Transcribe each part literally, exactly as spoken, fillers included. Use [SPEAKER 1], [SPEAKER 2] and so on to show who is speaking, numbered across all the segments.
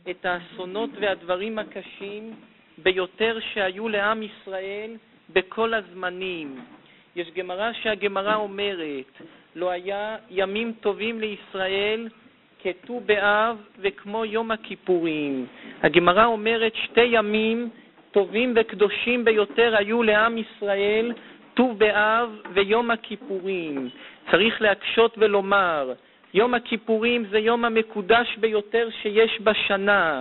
[SPEAKER 1] את האסונות והדברים הקשים ביותר שהיו לעם ישראל בכל הזמנים. יש גמרא שהגמרא אומרת, לא היה ימים טובים לישראל כט"ו באב וכמו יום הכיפורים. הגמרא אומרת שתי ימים טובים וקדושים ביותר היו לעם ישראל, ט"ו באב ויום הכיפורים. צריך להקשות ולומר, יום הכיפורים זה יום המקודש ביותר שיש בשנה,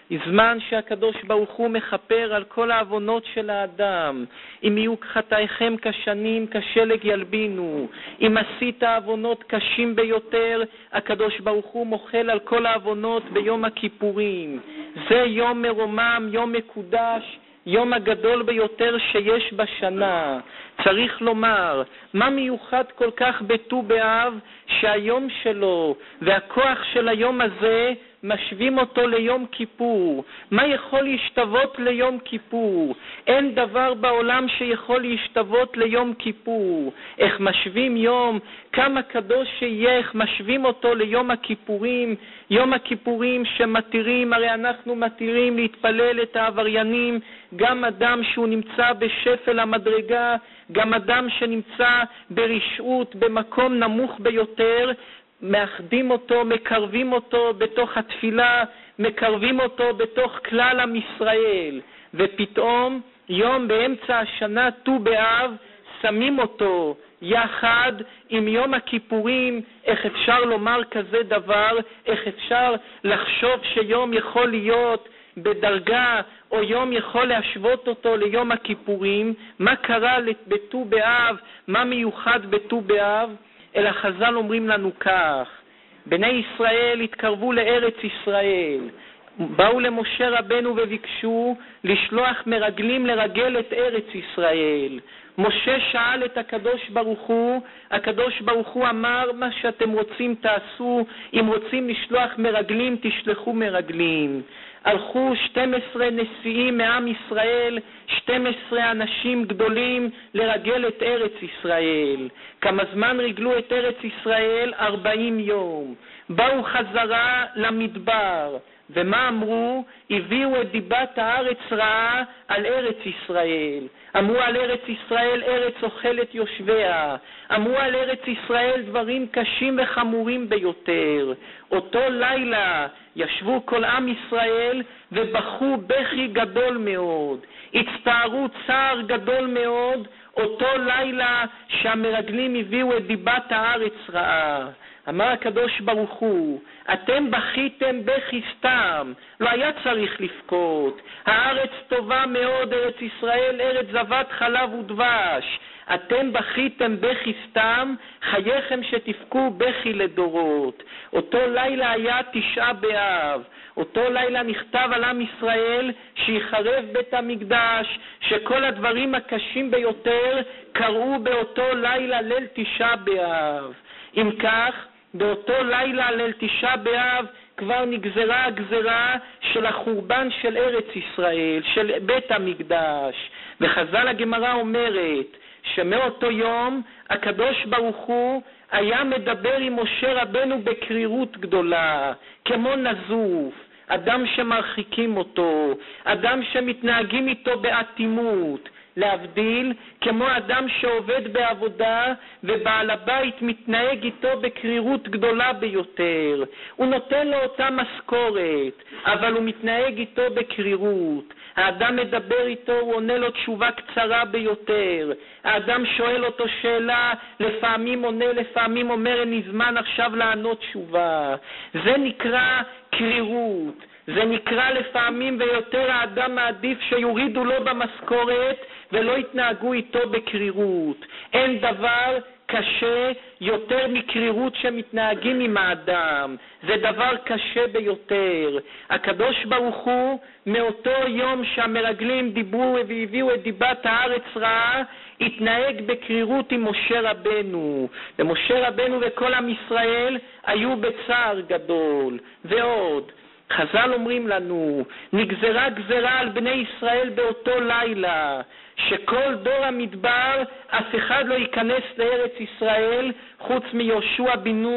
[SPEAKER 1] זמן שהקדוש ברוך הוא מכפר על כל העוונות של האדם. אם יהיו חטאיכם כשנים כשלג ילבינו, אם עשית עוונות קשים ביותר, הקדוש ברוך הוא מוחל על כל העוונות ביום הכיפורים. זה יום מרומם, יום מקודש, יום הגדול ביותר שיש בשנה. צריך לומר, מה מיוחד כל כך בט"ו באב שהיום שלו והכוח של היום הזה משווים אותו ליום כיפור? מה יכול להשתוות ליום כיפור? אין דבר בעולם שיכול להשתוות ליום כיפור. איך משווים יום, כמה קדוש שיהיה, איך משווים אותו ליום הכיפורים? יום הכיפורים שמתירים, הרי אנחנו מתירים להתפלל את העבריינים, גם אדם שהוא נמצא בשפל המדרגה, גם אדם שנמצא ברשעות, במקום נמוך ביותר, מאחדים אותו, מקרבים אותו בתוך התפילה, מקרבים אותו בתוך כלל עם ישראל. ופתאום יום באמצע השנה, ט"ו באב, שמים אותו יחד עם יום הכיפורים. איך אפשר לומר כזה דבר? איך אפשר לחשוב שיום יכול להיות בדרגה, או יום יכול להשוות אותו ליום הכיפורים? מה קרה בט"ו באב? מה מיוחד בט"ו באב? אלא חז"ל אומרים לנו כך, בני ישראל התקרבו לארץ ישראל, באו למשה רבנו וביקשו לשלוח מרגלים לרגל את ארץ ישראל. משה שאל את הקדוש ברוך הוא, הקדוש ברוך הוא אמר, מה שאתם רוצים תעשו, אם רוצים לשלוח מרגלים תשלחו מרגלים. הלכו שנים עשר נשיאים מעם ישראל, שנים עשר אנשים גדולים לרגל את ארץ ישראל. כמה זמן רגלו את ארץ ישראל? ארבעים יום. באו חזרה למדבר, ומה אמרו? הביאו את דיבת הארץ רעה על ארץ ישראל. אמרו על ארץ ישראל, ארץ אוכלת יושביה. אמרו על ארץ ישראל דברים קשים וחמורים ביותר. אותו לילה ישבו כל עם ישראל ובכו בכי גדול מאוד. הצטערו צער גדול מאוד אותו לילה שהמרגלים הביאו את דיבת הארץ רעה. אמר הקדוש ברוך הוא, אתם בכיתם בכי סתם, לא היה צריך לבכות. הארץ טובה מאוד, ארץ ישראל, ארץ זבת חלב ודבש. אתם בכיתם בכי סתם, חייכם שתבכו בכי לדורות. אותו לילה היה תשעה באב. אותו לילה נכתב על עם ישראל שיחרב בית המקדש, שכל הדברים הקשים ביותר קראו באותו לילה ליל תשעה באב. אם כך, באותו לילה ליל תשעה באב כבר נגזרה הגזרה של החורבן של ארץ ישראל, של בית המקדש. וחז"ל הגמרא אומרת שמאותו יום הקדוש ברוך הוא היה מדבר עם משה רבנו בקרירות גדולה, כמו נזוף, אדם שמרחיקים אותו, אדם שמתנהגים איתו באטימות, להבדיל, כמו אדם שעובד בעבודה ובעל הבית מתנהג איתו בקרירות גדולה ביותר. הוא נותן לו אותה משכורת, אבל הוא מתנהג איתו בקרירות. האדם מדבר איתו, הוא עונה לו תשובה קצרה ביותר. האדם שואל אותו שאלה, לפעמים עונה, לפעמים אומר, אין לי זמן עכשיו לענות תשובה. זה נקרא קרירות. זה נקרא לפעמים ויותר האדם מעדיף שיורידו לו במשכורת ולא יתנהגו איתו בקרירות. אין דבר קשה יותר מקרירות שמתנהגים עם האדם. זה דבר קשה ביותר. הקדוש ברוך הוא מאותו יום שהמרגלים דיברו והביאו את דיבת הארץ רעה, התנהג בקרירות עם משה רבנו. ומשה רבנו וכל עם ישראל היו בצער גדול. ועוד, חז"ל אומרים לנו, נגזרה גזרה על בני ישראל באותו לילה, שכל דור המדבר אף אחד לא ייכנס לארץ ישראל חוץ מיהושע בן נון,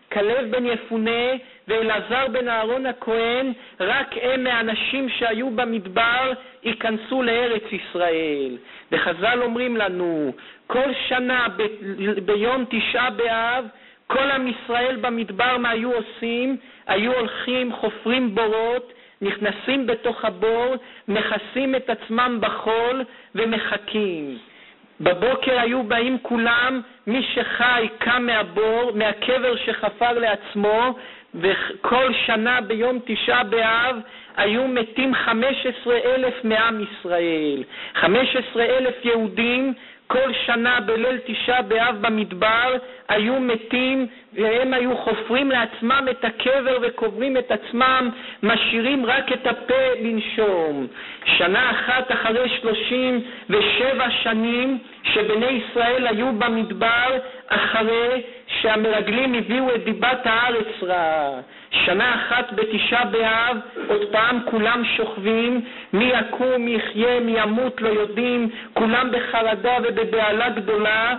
[SPEAKER 1] כלב בן יפונה ואלעזר בן אהרון הכהן, רק הם מהאנשים שהיו במדבר ייכנסו לארץ ישראל. וחז"ל אומרים לנו, כל שנה ב- ביום תשעה באב, כל עם ישראל במדבר מה היו עושים? היו הולכים, חופרים בורות, נכנסים בתוך הבור, מכסים את עצמם בחול ומחכים. בבוקר היו באים כולם, מי שחי קם מהבור, מהקבר שחפר לעצמו, וכל שנה ביום תשעה באב היו מתים חמש עשרה אלף מעם ישראל. חמש עשרה אלף יהודים כל שנה בליל תשעה באב במדבר היו מתים, והם היו חופרים לעצמם את הקבר וקוברים את עצמם, משאירים רק את הפה לנשום. שנה אחת אחרי שלושים ושבע שנים שבני ישראל היו במדבר, אחרי שהמרגלים הביאו את דיבת הארץ רע, שנה אחת בתשעה באב עוד פעם כולם שוכבים, מי יקום, מי יחיה, מי ימות לא יודעים, כולם בחרדה ובבעלה גדולה.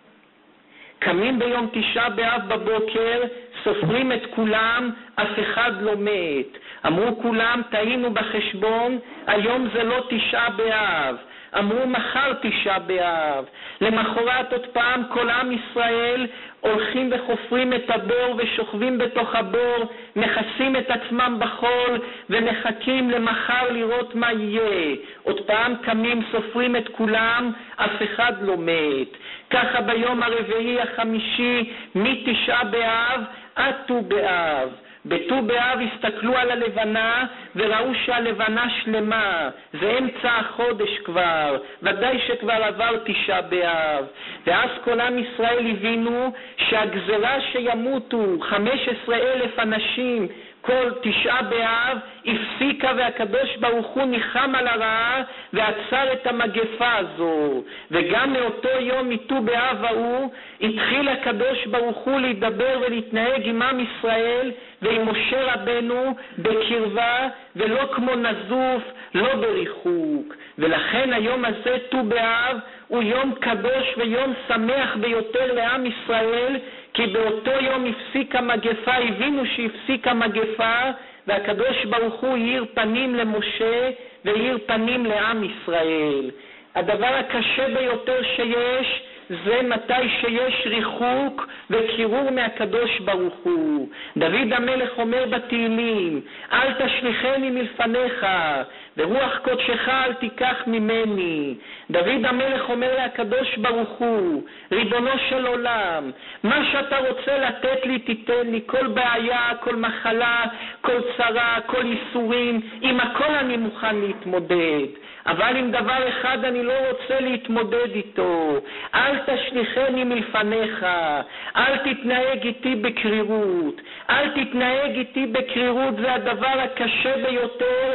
[SPEAKER 1] קמים ביום תשעה באב בבוקר, סופרים את כולם, אף אחד לא מת. אמרו כולם, טעינו בחשבון, היום זה לא תשעה באב. אמרו מחר תשעה באב. למחרת עוד פעם כל עם ישראל הולכים וחופרים את הבור ושוכבים בתוך הבור, מכסים את עצמם בחול ומחכים למחר לראות מה יהיה. עוד פעם קמים, סופרים את כולם, אף אחד לא מת. ככה ביום הרביעי החמישי מתשעה באב עד ט"ו באב. בט"ו באב הסתכלו על הלבנה וראו שהלבנה שלמה, זה אמצע החודש כבר, ודאי שכבר עבר תשעה באב. ואז כל עם ישראל הבינו שהגזרה שימותו חמש עשרה אלף אנשים כל תשעה באב הפסיקה, והקדוש ברוך הוא ניחם על הרעה ועצר את המגפה הזו. וגם מאותו יום מט"ו באב ההוא התחיל הקדוש ברוך הוא להידבר ולהתנהג עם עם ישראל ועם משה רבנו בקרבה, ולא כמו נזוף, לא בריחוק. ולכן היום הזה ט"ו באב הוא יום קדוש ויום שמח ביותר לעם ישראל, כי באותו יום הפסיק המגפה, הבינו שהפסיק המגפה, והקדוש ברוך הוא יאיר פנים למשה ויאיר פנים לעם ישראל. הדבר הקשה ביותר שיש זה מתי שיש ריחוק וקירור מהקדוש ברוך הוא. דוד המלך אומר בתהילים, אל תשליכני מלפניך ורוח קודשך אל תיקח ממני. דוד המלך אומר לקדוש ברוך הוא, ריבונו של עולם, מה שאתה רוצה לתת לי תיתן לי, כל בעיה, כל מחלה, כל צרה, כל איסורים, עם הכל אני מוכן להתמודד. אבל עם דבר אחד אני לא רוצה להתמודד איתו, אל תשליכני מלפניך, אל תתנהג איתי בקרירות. אל תתנהג איתי בקרירות זה הדבר הקשה ביותר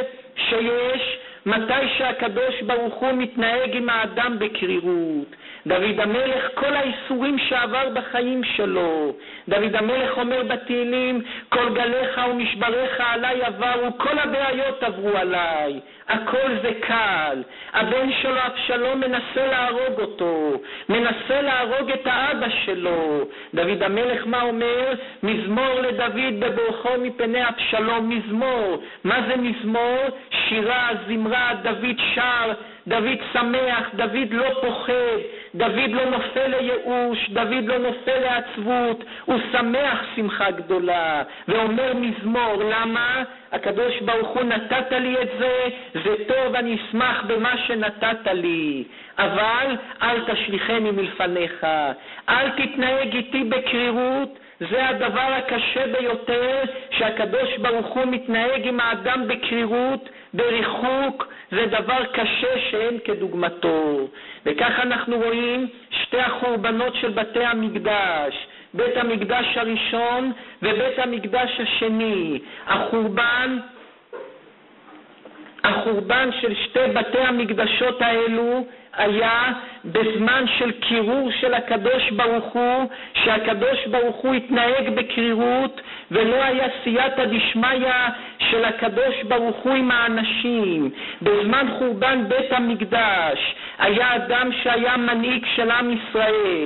[SPEAKER 1] שיש, מתי שהקדוש ברוך הוא מתנהג עם האדם בקרירות. דוד המלך, כל האיסורים שעבר בחיים שלו, דוד המלך אומר בתהילים, כל גליך ומשבריך עליי עברו, כל הבעיות עברו עליי, הכל זה קל. הבן שלו אבשלום מנסה להרוג אותו, מנסה להרוג את האבא שלו. דוד המלך מה אומר? מזמור לדוד בבורכו מפני אבשלום. מזמור, מה זה מזמור? שירה, זמרה, דוד שר, דוד שמח, דוד לא פוחד, דוד לא נופל לייאוש, דוד לא נופל לעצבות, הוא שמח שמחה גדולה ואומר מזמור. למה? הקדוש ברוך הוא נתת לי את זה, זה טוב, אני אשמח במה שנתת לי, אבל אל תשליכני מלפניך, אל תתנהג איתי בקרירות. זה הדבר הקשה ביותר, שהקדוש ברוך הוא מתנהג עם האדם בקרירות, בריחוק, זה דבר קשה שאין כדוגמתו. וכך אנחנו רואים שתי החורבנות של בתי המקדש, בית המקדש הראשון ובית המקדש השני. החורבן, החורבן של שתי בתי המקדשות האלו היה בזמן של קירור של הקדוש ברוך הוא, שהקדוש ברוך הוא התנהג בקרירות, ולא היה סייעתא דשמיא של הקדוש ברוך הוא עם האנשים. בזמן חורבן בית המקדש היה אדם שהיה מנהיג של עם ישראל,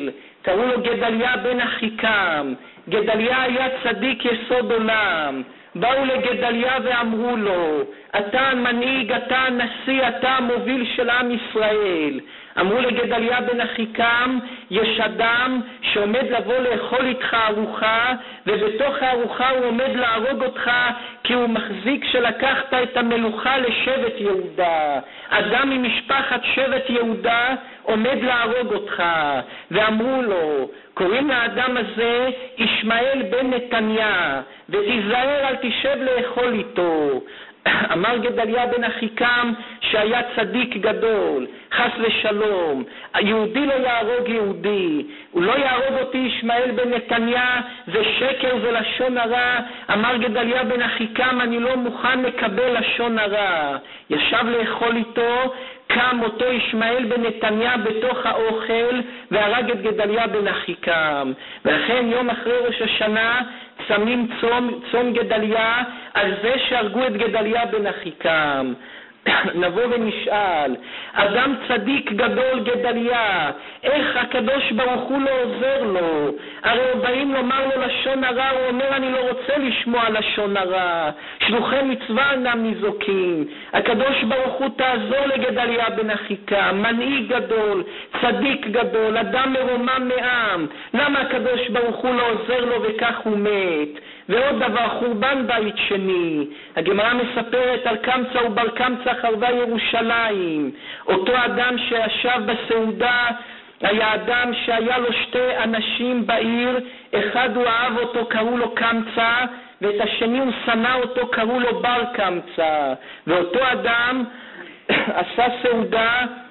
[SPEAKER 1] קראו לו גדליה בן אחיקם. גדליה היה צדיק יסוד עולם. באו לגדליה ואמרו לו, אתה המנהיג, אתה הנשיא, אתה המוביל של עם ישראל. אמרו לגדליה בן אחיקם, יש אדם שעומד לבוא לאכול איתך ארוחה, ובתוך הארוחה הוא עומד להרוג אותך, כי הוא מחזיק שלקחת את המלוכה לשבט יהודה. אדם ממשפחת שבט יהודה עומד להרוג אותך. ואמרו לו, קוראים לאדם הזה ישמעאל בן נתניה, ותיזהר אל תשב לאכול איתו. אמר גדליה בן אחיקם שהיה צדיק גדול, חס ושלום, יהודי לא יהרוג יהודי, הוא לא יהרוג אותי ישמעאל בן נתניה, זה שקר, זה לשון הרע. אמר גדליה בן אחיקם, אני לא מוכן לקבל לשון הרע. ישב לאכול איתו, קם אותו ישמעאל בן נתניה בתוך האוכל והרג את גדליה בן אחיקם. ולכן יום אחרי ראש השנה צמים צום, צום גדליה על זה שהרגו את גדליה בן אחיקם. נבוא ונשאל, אדם צדיק גדול גדליה, איך הקדוש ברוך הוא לא עוזר לו? הרי באים לומר לו לשון הרע, הוא אומר אני לא רוצה לשמוע לשון הרע, שלוחי מצווה אינם ניזוקים. הקדוש ברוך הוא תעזור לגדליה בן אחיקם, מנהיג גדול, צדיק גדול, אדם מרומם מעם. למה הקדוש ברוך הוא לא עוזר לו וכך הוא מת? ועוד דבר, חורבן בית שני. הגמרא מספרת על קמצא ובר קמצא חרבה ירושלים. אותו אדם שישב בסעודה היה אדם שהיה לו שתי אנשים בעיר, אחד הוא אהב אותו, קראו לו קמצא, ואת השני הוא שנא אותו, קראו לו בר קמצא. ואותו אדם עשה סעודה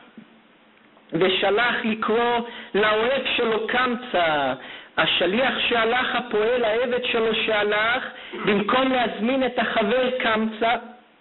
[SPEAKER 1] ושלח לקרוא לאוהב שלו קמצא. השליח שהלך, הפועל, העבד שלו שהלך, במקום להזמין את החבר קמצא,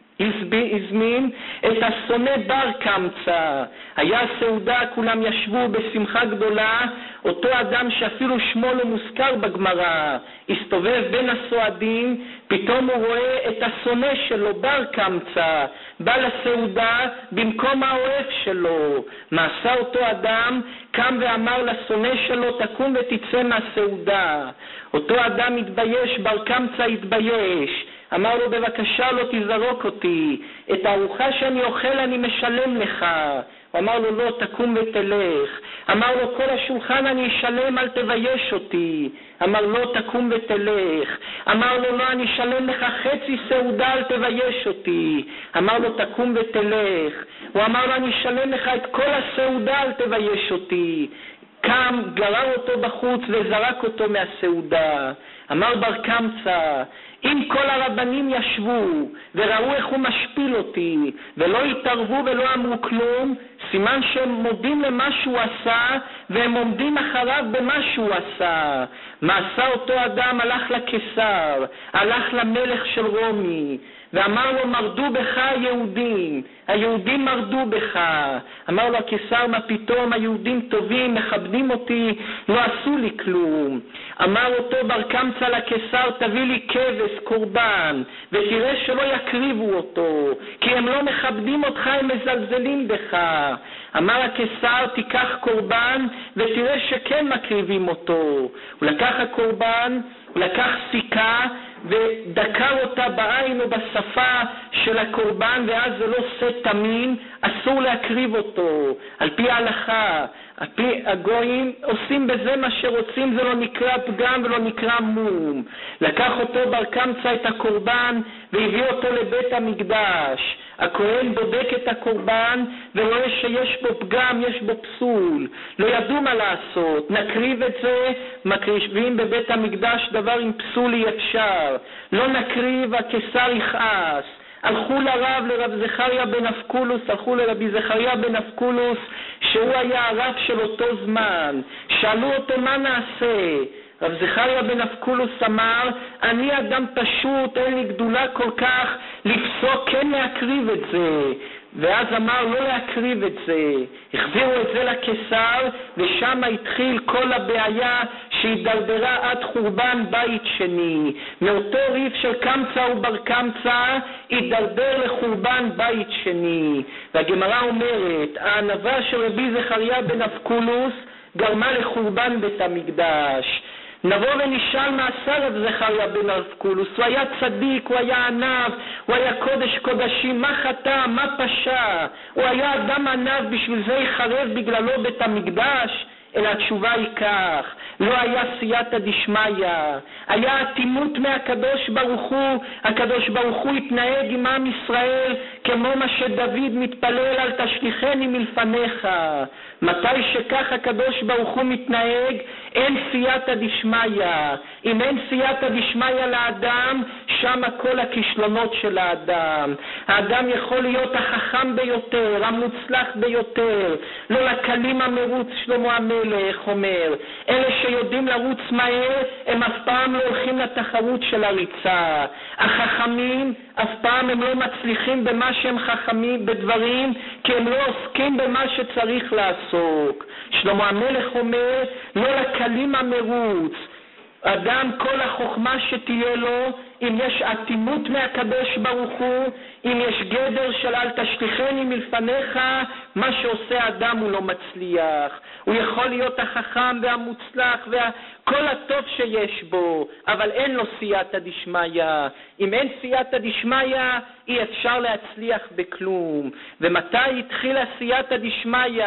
[SPEAKER 1] הזמין את השונא בר קמצא. היה סעודה, כולם ישבו בשמחה גדולה. אותו אדם שאפילו שמו לא מוזכר בגמרא, הסתובב בין הסועדים, פתאום הוא רואה את השונא שלו בר קמצא בא לסעודה במקום האוהב שלו. מה עשה אותו אדם? קם ואמר לשונא שלו, תקום ותצא מהסעודה. אותו אדם התבייש, בר קמצא התבייש, אמר לו, בבקשה לא תזרוק אותי, את הארוחה שאני אוכל אני משלם לך. הוא אמר לו, לא, תקום ותלך. אמר לו, כל השולחן אני אשלם, אל תבייש אותי. אמר לו, תקום ותלך. אמר לו, לא, אני אשלם לך חצי סעודה, אל תבייש אותי. אמר לו, תקום ותלך. הוא אמר לו, אני אשלם לך את כל הסעודה, אל תבייש אותי. קם, גרר אותו בחוץ וזרק אותו מהסעודה. אמר בר קמצא, אם כל הרבנים ישבו וראו איך הוא משפיל אותי ולא התערבו ולא אמרו כלום, סימן שהם מודים למה שהוא עשה והם עומדים אחריו במה שהוא עשה. מה עשה אותו אדם? הלך לקיסר, הלך למלך של רומי ואמר לו, מרדו בך היהודים, היהודים מרדו בך. אמר לו הקיסר, מה פתאום, היהודים טובים, מכבדים אותי, לא עשו לי כלום. אמר אותו בר קמצא לקיסר, תביא לי כבש, קורבן, ותראה שלא יקריבו אותו, כי הם לא מכבדים אותך, הם מזלזלים בך. אמר הקיסר, תיקח קורבן ותראה שכן מקריבים אותו. הוא לקח הקורבן, הוא לקח סיכה ודקר אותה בעין או בשפה של הקורבן, ואז זה לא שא תמים, אסור להקריב אותו על פי ההלכה. על פי הגויים עושים בזה מה שרוצים, זה לא נקרא פגם ולא נקרא מום. לקח אותו בר קמצא את הקורבן והביא אותו לבית המקדש. הכהן בודק את הקורבן ורואה שיש בו פגם, יש בו פסול, לא ידעו מה לעשות, נקריב את זה, מקריבים בבית המקדש דבר עם פסול אי אפשר, לא נקריב, הקיסר יכעס. הלכו לרב, לרב זכריה בן אבקולוס, הלכו לרבי זכריה בן אבקולוס, שהוא היה הרב של אותו זמן. שאלו אותו, מה נעשה? רב זכריה בן אבקולוס אמר, אני אדם פשוט, אין לי גדולה כל כך לפסוק, כן להקריב את זה. ואז אמר לא להקריב את זה. החזירו את זה לקיסר, ושם התחיל כל הבעיה שהידרדרה עד חורבן בית שני. מאותו ריב של קמצא ובר קמצא הידרדר לחורבן בית שני. והגמרא אומרת, הענווה של רבי זכריה בן אבקולוס גרמה לחורבן בית המקדש. נבוא ונשאל מעשר רב זכריה בן ארסקולוס, הוא היה צדיק, הוא היה ענב, הוא היה קודש קודשים, מה חטא, מה פשע? הוא היה אדם ענב, בשביל זה יחרב בגללו בית המקדש? אלא התשובה היא כך, לא היה סייעתא דשמיא, היה אטימות מהקדוש ברוך הוא. הקדוש ברוך הוא התנהג עם עם ישראל כמו מה שדוד מתפלל, על תשליכני מלפניך. מתי שכך הקדוש ברוך הוא מתנהג, אין סייעתא דשמיא. אם אין סייעתא דשמיא לאדם, שם כל הכישלונות של האדם. האדם יכול להיות החכם ביותר, המוצלח ביותר, לא לקלים המרוץ. שלמה המלך אומר, אלה שיודעים לרוץ מהר, הם אף פעם לא הולכים לתחרות של הריצה. החכמים אף פעם הם לא מצליחים במה שהם חכמים בדברים, כי הם לא עוסקים במה שצריך לעסוק. שלמה המלך אומר, לא לקלים המרוץ. אדם, כל החוכמה שתהיה לו, אם יש אטימות מהקדוש ברוך הוא, אם יש גדר של אל תשליכני מלפניך, מה שעושה אדם הוא לא מצליח. הוא יכול להיות החכם והמוצלח וכל הטוב שיש בו, אבל אין לו סייעתא דשמיא. אם אין סייעתא דשמיא, אי אפשר להצליח בכלום. ומתי התחילה סייעתא דשמיא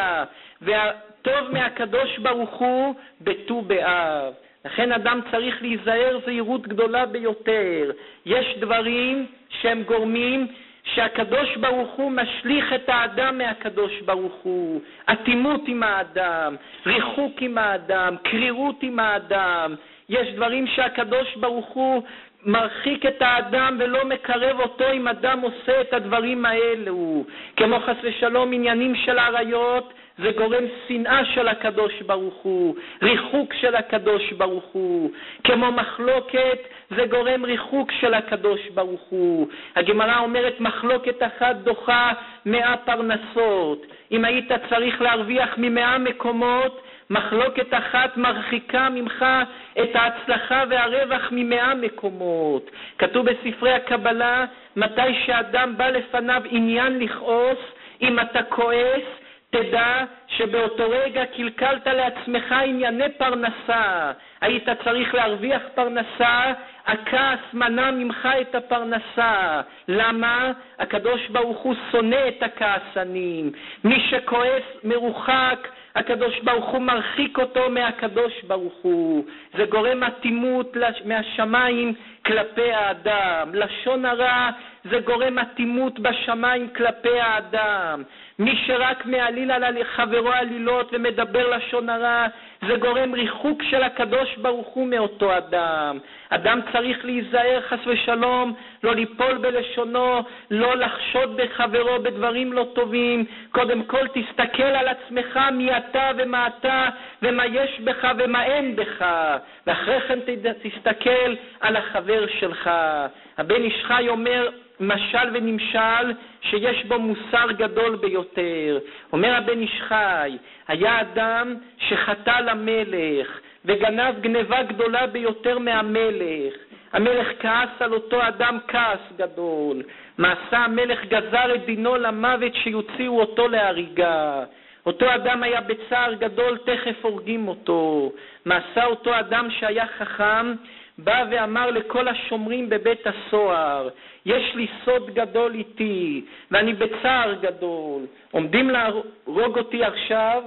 [SPEAKER 1] והטוב מהקדוש ברוך הוא? בט"ו באב. לכן אדם צריך להיזהר זהירות גדולה ביותר. יש דברים שהם גורמים שהקדוש ברוך הוא משליך את האדם מהקדוש ברוך הוא. אטימות עם האדם, ריחוק עם האדם, קרירות עם האדם. יש דברים שהקדוש ברוך הוא מרחיק את האדם ולא מקרב אותו אם אדם עושה את הדברים האלו. כמו חס ושלום עניינים של עריות, זה גורם שנאה של הקדוש ברוך הוא, ריחוק של הקדוש ברוך הוא. כמו מחלוקת, זה גורם ריחוק של הקדוש ברוך הוא. הגמרא אומרת, מחלוקת אחת דוחה מאה פרנסות. אם היית צריך להרוויח ממאה מקומות, מחלוקת אחת מרחיקה ממך את ההצלחה והרווח ממאה מקומות. כתוב בספרי הקבלה, מתי שאדם בא לפניו עניין לכעוס, אם אתה כועס, תדע שבאותו רגע קלקלת לעצמך ענייני פרנסה. היית צריך להרוויח פרנסה, הכעס מנע ממך את הפרנסה. למה? הקדוש ברוך הוא שונא את הכעסנים. מי שכועס מרוחק, הקדוש ברוך הוא מרחיק אותו מהקדוש ברוך הוא. זה גורם אטימות מהשמיים כלפי האדם. לשון הרע זה גורם אטימות בשמיים כלפי האדם. מי שרק מעליל על חברו עלילות ומדבר לשון הרע, זה גורם ריחוק של הקדוש ברוך הוא מאותו אדם. אדם צריך להיזהר חס ושלום, לא ליפול בלשונו, לא לחשוד בחברו בדברים לא טובים. קודם כל תסתכל על עצמך מי אתה ומה אתה ומה יש בך ומה אין בך, ואחרי כן תסתכל על החבר שלך. הבן איש חי אומר משל ונמשל שיש בו מוסר גדול ביותר. אומר הבן איש חי, היה אדם שחטא למלך וגנב גנבה גדולה ביותר מהמלך. המלך כעס על אותו אדם כעס גדול. מעשה המלך גזר את דינו למוות, שיוציאו אותו להריגה. אותו אדם היה בצער גדול, תכף הורגים אותו. מעשה אותו אדם שהיה חכם, בא ואמר לכל השומרים בבית הסוהר, יש לי סוד גדול איתי ואני בצער גדול, עומדים להרוג אותי עכשיו,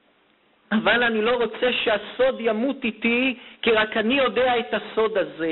[SPEAKER 1] אבל אני לא רוצה שהסוד ימות איתי, כי רק אני יודע את הסוד הזה.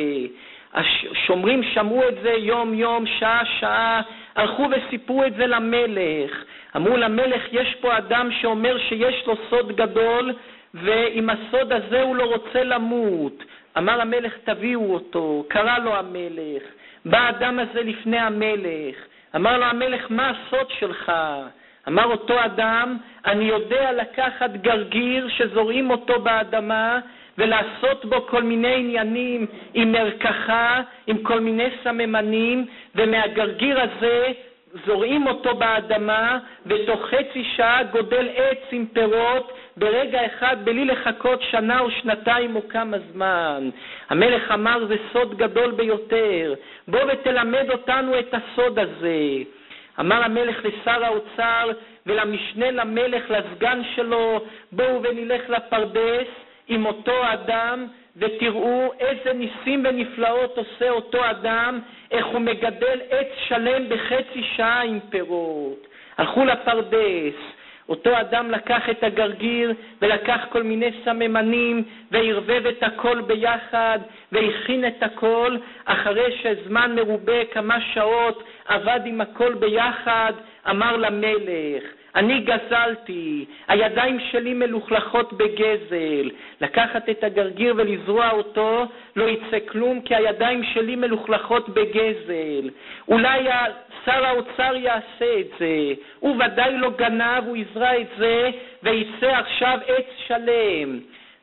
[SPEAKER 1] השומרים שמעו את זה יום יום, שעה שעה, הלכו וסיפרו את זה למלך. אמרו למלך, יש פה אדם שאומר שיש לו סוד גדול, ועם הסוד הזה הוא לא רוצה למות. אמר המלך, תביאו אותו. קרא לו המלך. בא האדם הזה לפני המלך. אמר לו המלך, מה הסוד שלך? אמר אותו אדם, אני יודע לקחת גרגיר שזורעים אותו באדמה ולעשות בו כל מיני עניינים עם מרקחה, עם כל מיני סממנים, ומהגרגיר הזה זורעים אותו באדמה, ותוך חצי שעה גודל עץ עם פירות, ברגע אחד, בלי לחכות שנה או שנתיים או כמה זמן. המלך אמר, זה סוד גדול ביותר, בוא ותלמד אותנו את הסוד הזה. אמר המלך לשר האוצר, ולמשנה למלך, לסגן שלו, בואו ונלך לפרדס עם אותו אדם, ותראו איזה ניסים ונפלאות עושה אותו אדם, איך הוא מגדל עץ שלם בחצי שעה עם פירות. הלכו לפרדס, אותו אדם לקח את הגרגיר ולקח כל מיני סממנים והרבב את הכל ביחד והכין את הכל. אחרי שזמן מרובה, כמה שעות, עבד עם הכל ביחד, אמר למלך, אני גזלתי, הידיים שלי מלוכלכות בגזל. לקחת את הגרגיר ולזרוע אותו לא יצא כלום, כי הידיים שלי מלוכלכות בגזל. אולי שר האוצר יעשה את זה, הוא ודאי לא גנב, הוא יזרע את זה ויצא עכשיו עץ שלם.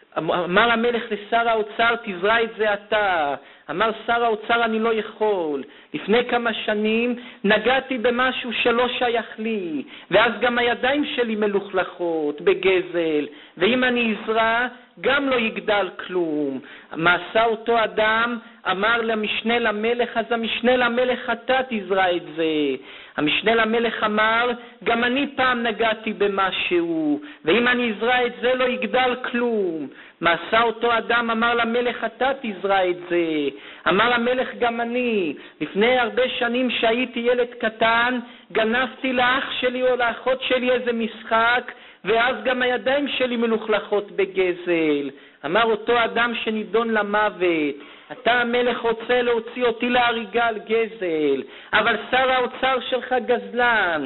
[SPEAKER 1] אמר המלך לשר האוצר, תזרע את זה אתה. אמר שר האוצר, אני לא יכול. לפני כמה שנים נגעתי במשהו שלא שייך לי, ואז גם הידיים שלי מלוכלכות בגזל, ואם אני אזרע גם לא יגדל כלום. מה עשה אותו אדם? אמר למשנה למלך, אז המשנה למלך, אתה תזרע את זה. המשנה למלך אמר, גם אני פעם נגעתי במשהו, ואם אני אזרע את זה לא יגדל כלום. מה עשה אותו אדם? אמר למלך, אתה תזרע את זה. אמר המלך, גם אני, לפני הרבה שנים שהייתי ילד קטן, גנבתי לאח שלי או לאחות שלי איזה משחק, ואז גם הידיים שלי מלוכלכות בגזל. אמר אותו אדם שנידון למוות, אתה המלך רוצה להוציא אותי להריגה על גזל, אבל שר האוצר שלך גזלן,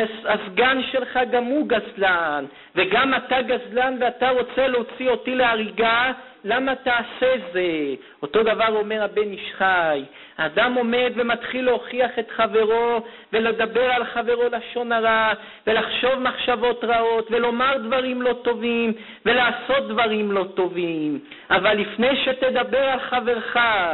[SPEAKER 1] והסגן שלך גם הוא גזלן, וגם אתה גזלן ואתה רוצה להוציא אותי להריגה, למה תעשה זה? אותו דבר אומר הבן איש חי. האדם עומד ומתחיל להוכיח את חברו ולדבר על חברו לשון הרע ולחשוב מחשבות רעות ולומר דברים לא טובים ולעשות דברים לא טובים. אבל לפני שתדבר על חברך,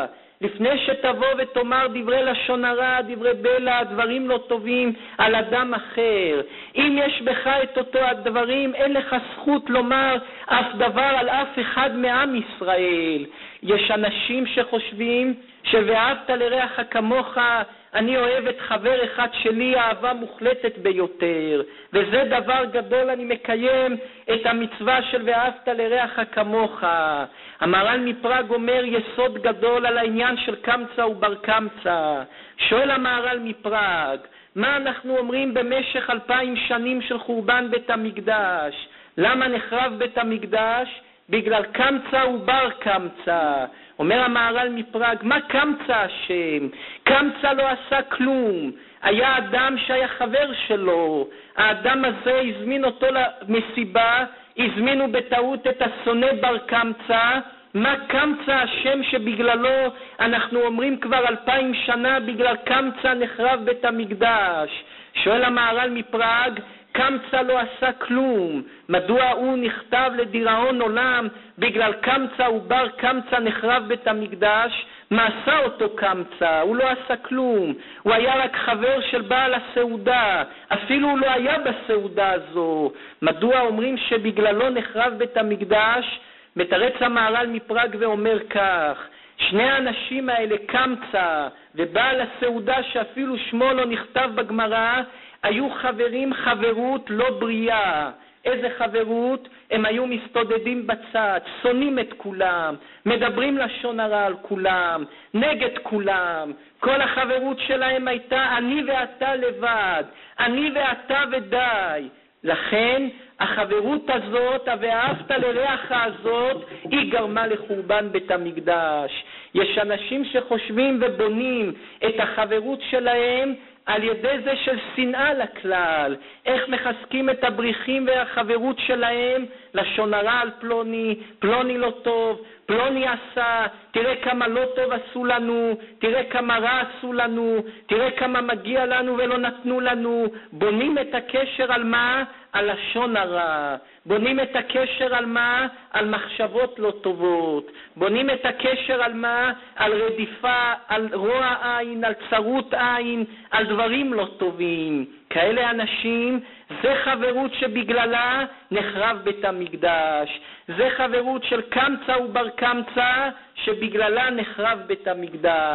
[SPEAKER 1] לפני שתבוא ותאמר דברי לשון הרע, דברי בלע, דברים לא טובים על אדם אחר, אם יש בך את אותו הדברים, אין לך זכות לומר אף דבר על אף אחד מעם ישראל. יש אנשים שחושבים שוואהבת לרעך כמוך, אני אוהב את חבר אחד שלי אהבה מוחלטת ביותר, וזה דבר גדול, אני מקיים את המצווה של ואהבת לרעך כמוך. המהר"ל מפראג אומר יסוד גדול על העניין של קמצא ובר קמצא. שואל המהר"ל מפראג, מה אנחנו אומרים במשך אלפיים שנים של חורבן בית המקדש? למה נחרב בית המקדש? בגלל קמצא ובר קמצא. אומר המהר"ל מפראג, מה קמצא השם? קמצא לא עשה כלום. היה אדם שהיה חבר שלו, האדם הזה הזמין אותו למסיבה, הזמינו בטעות את השונא בר קמצא. מה קמצא השם שבגללו אנחנו אומרים כבר אלפיים שנה, בגלל קמצא נחרב בית המקדש? שואל המהר"ל מפראג, קמצא לא עשה כלום. מדוע הוא נכתב לדיראון עולם? בגלל קמצא ובר קמצא נחרב בית המקדש. מה עשה אותו קמצא? הוא לא עשה כלום. הוא היה רק חבר של בעל הסעודה, אפילו הוא לא היה בסעודה הזו. מדוע אומרים שבגללו נחרב בית המקדש? מתרץ המהר"ל מפראג ואומר כך, שני האנשים האלה, קמצא ובעל הסעודה שאפילו שמו לא נכתב בגמרא, היו חברים חברות לא בריאה. איזה חברות? הם היו מסתודדים בצד, שונאים את כולם, מדברים לשון הרע על כולם, נגד כולם. כל החברות שלהם הייתה אני ואתה לבד, אני ואתה ודי. לכן החברות הזאת, ה"ואהבת לרעך" הזאת, היא גרמה לחורבן בית המקדש. יש אנשים שחושבים ובונים את החברות שלהם על ידי זה של שנאה לכלל, איך מחזקים את הבריחים והחברות שלהם, לשון הרע על פלוני, פלוני לא טוב, פלוני עשה, תראה כמה לא טוב עשו לנו, תראה כמה רע עשו לנו, תראה כמה מגיע לנו ולא נתנו לנו. בונים את הקשר על מה? על לשון הרע. בונים את הקשר על מה? על מחשבות לא טובות. בונים את הקשר על מה? על רדיפה, על רוע עין, על צרות עין, על דברים לא טובים. כאלה אנשים, זה חברות שבגללה נחרב בית המקדש. זה חברות של קמצא ובר קמצא שבגללה נחרב בית המקדש.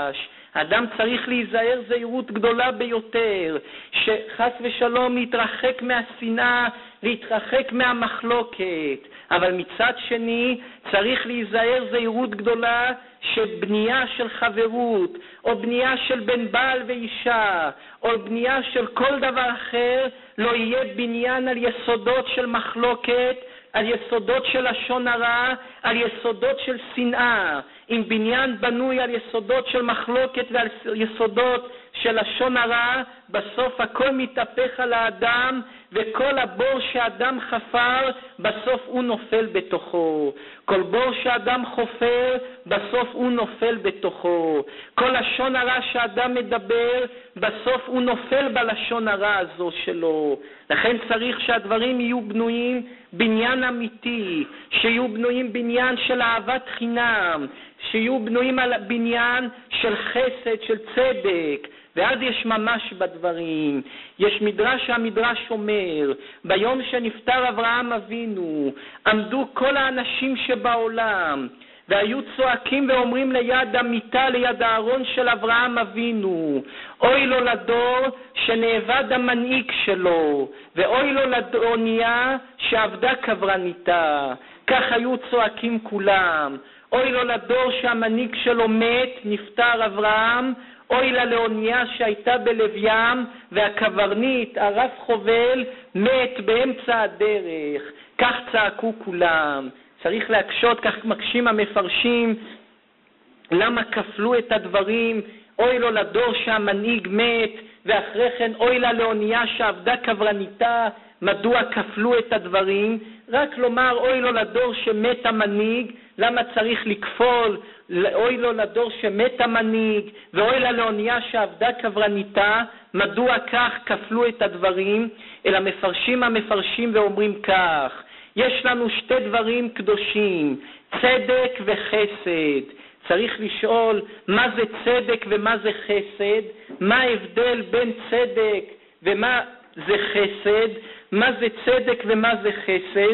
[SPEAKER 1] האדם צריך להיזהר זהירות גדולה ביותר, שחס ושלום להתרחק מהשנאה, להתרחק מהמחלוקת. אבל מצד שני צריך להיזהר זהירות גדולה שבנייה של חברות, או בנייה של בן בעל ואישה, או בנייה של כל דבר אחר, לא יהיה בניין על יסודות של מחלוקת, על יסודות של לשון הרע, על יסודות של שנאה. אם בניין בנוי על יסודות של מחלוקת ועל יסודות של לשון הרע, בסוף הכל מתהפך על האדם, וכל הבור שאדם חפר, בסוף הוא נופל בתוכו. כל בור שאדם חופר, בסוף הוא נופל בתוכו. כל לשון הרע שאדם מדבר, בסוף הוא נופל בלשון הרע הזו שלו. לכן צריך שהדברים יהיו בנויים בניין אמיתי, שיהיו בנויים בניין של אהבת חינם, שיהיו בנויים על בניין של חסד, של צדק. ואז יש ממש בדברים. יש מדרש, המדרש אומר, ביום שנפטר אברהם אבינו, עמדו כל האנשים שבעולם, והיו צועקים ואומרים ליד המיטה, ליד הארון של אברהם אבינו, אוי לו לדור שנאבד המנהיג שלו, ואוי לו לאונייה שעבדה קברניתה. כך היו צועקים כולם. אוי לו לדור שהמנהיג שלו מת, נפטר אברהם, אוי לה לאונייה שהייתה בלב ים, והקברניט, הרב חובל, מת באמצע הדרך. כך צעקו כולם. צריך להקשות, כך מקשים המפרשים, למה כפלו את הדברים, אוי לו לדור שהמנהיג מת, ואחרי כן אוי לה לאונייה שעבדה קברניתה, מדוע כפלו את הדברים? רק לומר אוי לו לדור שמת המנהיג, למה צריך לכפול? אוי לו לדור שמת המנהיג, ואוי לה לאונייה שעבדה קברניתה, מדוע כך כפלו את הדברים? אלא מפרשים המפרשים ואומרים כך, יש לנו שתי דברים קדושים, צדק וחסד. צריך לשאול מה זה צדק ומה זה חסד, מה ההבדל בין צדק ומה זה חסד, מה זה צדק ומה זה חסד.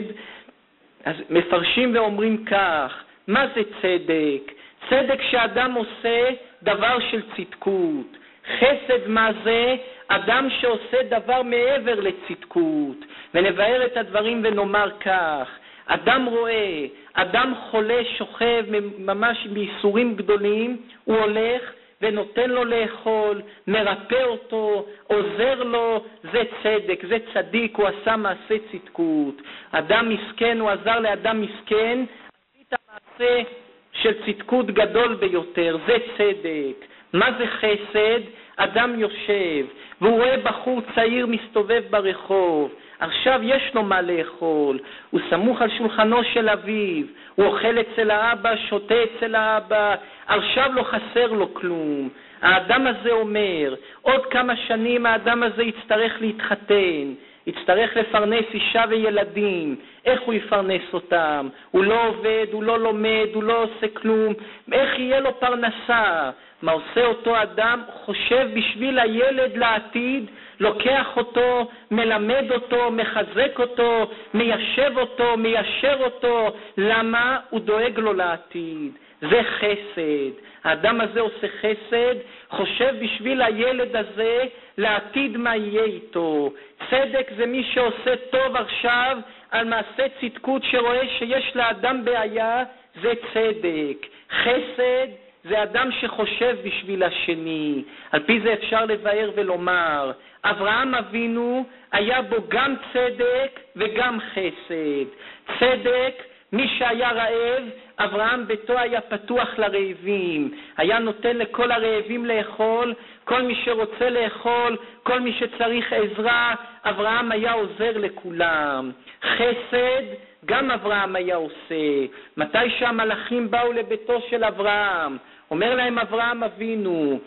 [SPEAKER 1] אז מפרשים ואומרים כך, מה זה צדק? צדק שאדם עושה דבר של צדקות. חסד מה זה? אדם שעושה דבר מעבר לצדקות. ונבהר את הדברים ונאמר כך, אדם רואה, אדם חולה שוכב ממש בייסורים גדולים, הוא הולך ונותן לו לאכול, מרפא אותו, עוזר לו, זה צדק, זה צדיק, הוא עשה מעשה צדקות. אדם מסכן, הוא עזר לאדם מסכן, עשית מעשה של צדקות גדול ביותר, זה צדק. מה זה חסד? אדם יושב והוא רואה בחור צעיר מסתובב ברחוב, עכשיו יש לו מה לאכול, הוא סמוך על שולחנו של אביו, הוא אוכל אצל האבא, שותה אצל האבא, עכשיו לא חסר לו כלום. האדם הזה אומר, עוד כמה שנים האדם הזה יצטרך להתחתן, יצטרך לפרנס אישה וילדים. איך הוא יפרנס אותם? הוא לא עובד, הוא לא לומד, הוא לא עושה כלום. איך יהיה לו פרנסה? מה עושה אותו אדם? חושב בשביל הילד לעתיד, לוקח אותו, מלמד אותו, מחזק אותו, מיישב אותו, מיישר אותו. למה? הוא דואג לו לעתיד. זה חסד. האדם הזה עושה חסד, חושב בשביל הילד הזה לעתיד מה יהיה איתו. צדק זה מי שעושה טוב עכשיו על מעשה צדקות שרואה שיש לאדם בעיה, זה צדק. חסד זה אדם שחושב בשביל השני. על פי זה אפשר לבאר ולומר, אברהם אבינו היה בו גם צדק וגם חסד. צדק, מי שהיה רעב, אברהם ביתו היה פתוח לרעבים, היה נותן לכל הרעבים לאכול, כל מי שרוצה לאכול, כל מי שצריך עזרה, אברהם היה עוזר לכולם. חסד, גם אברהם היה עושה. מתי שהמלאכים באו לביתו של אברהם, אומר להם אברהם אבינו,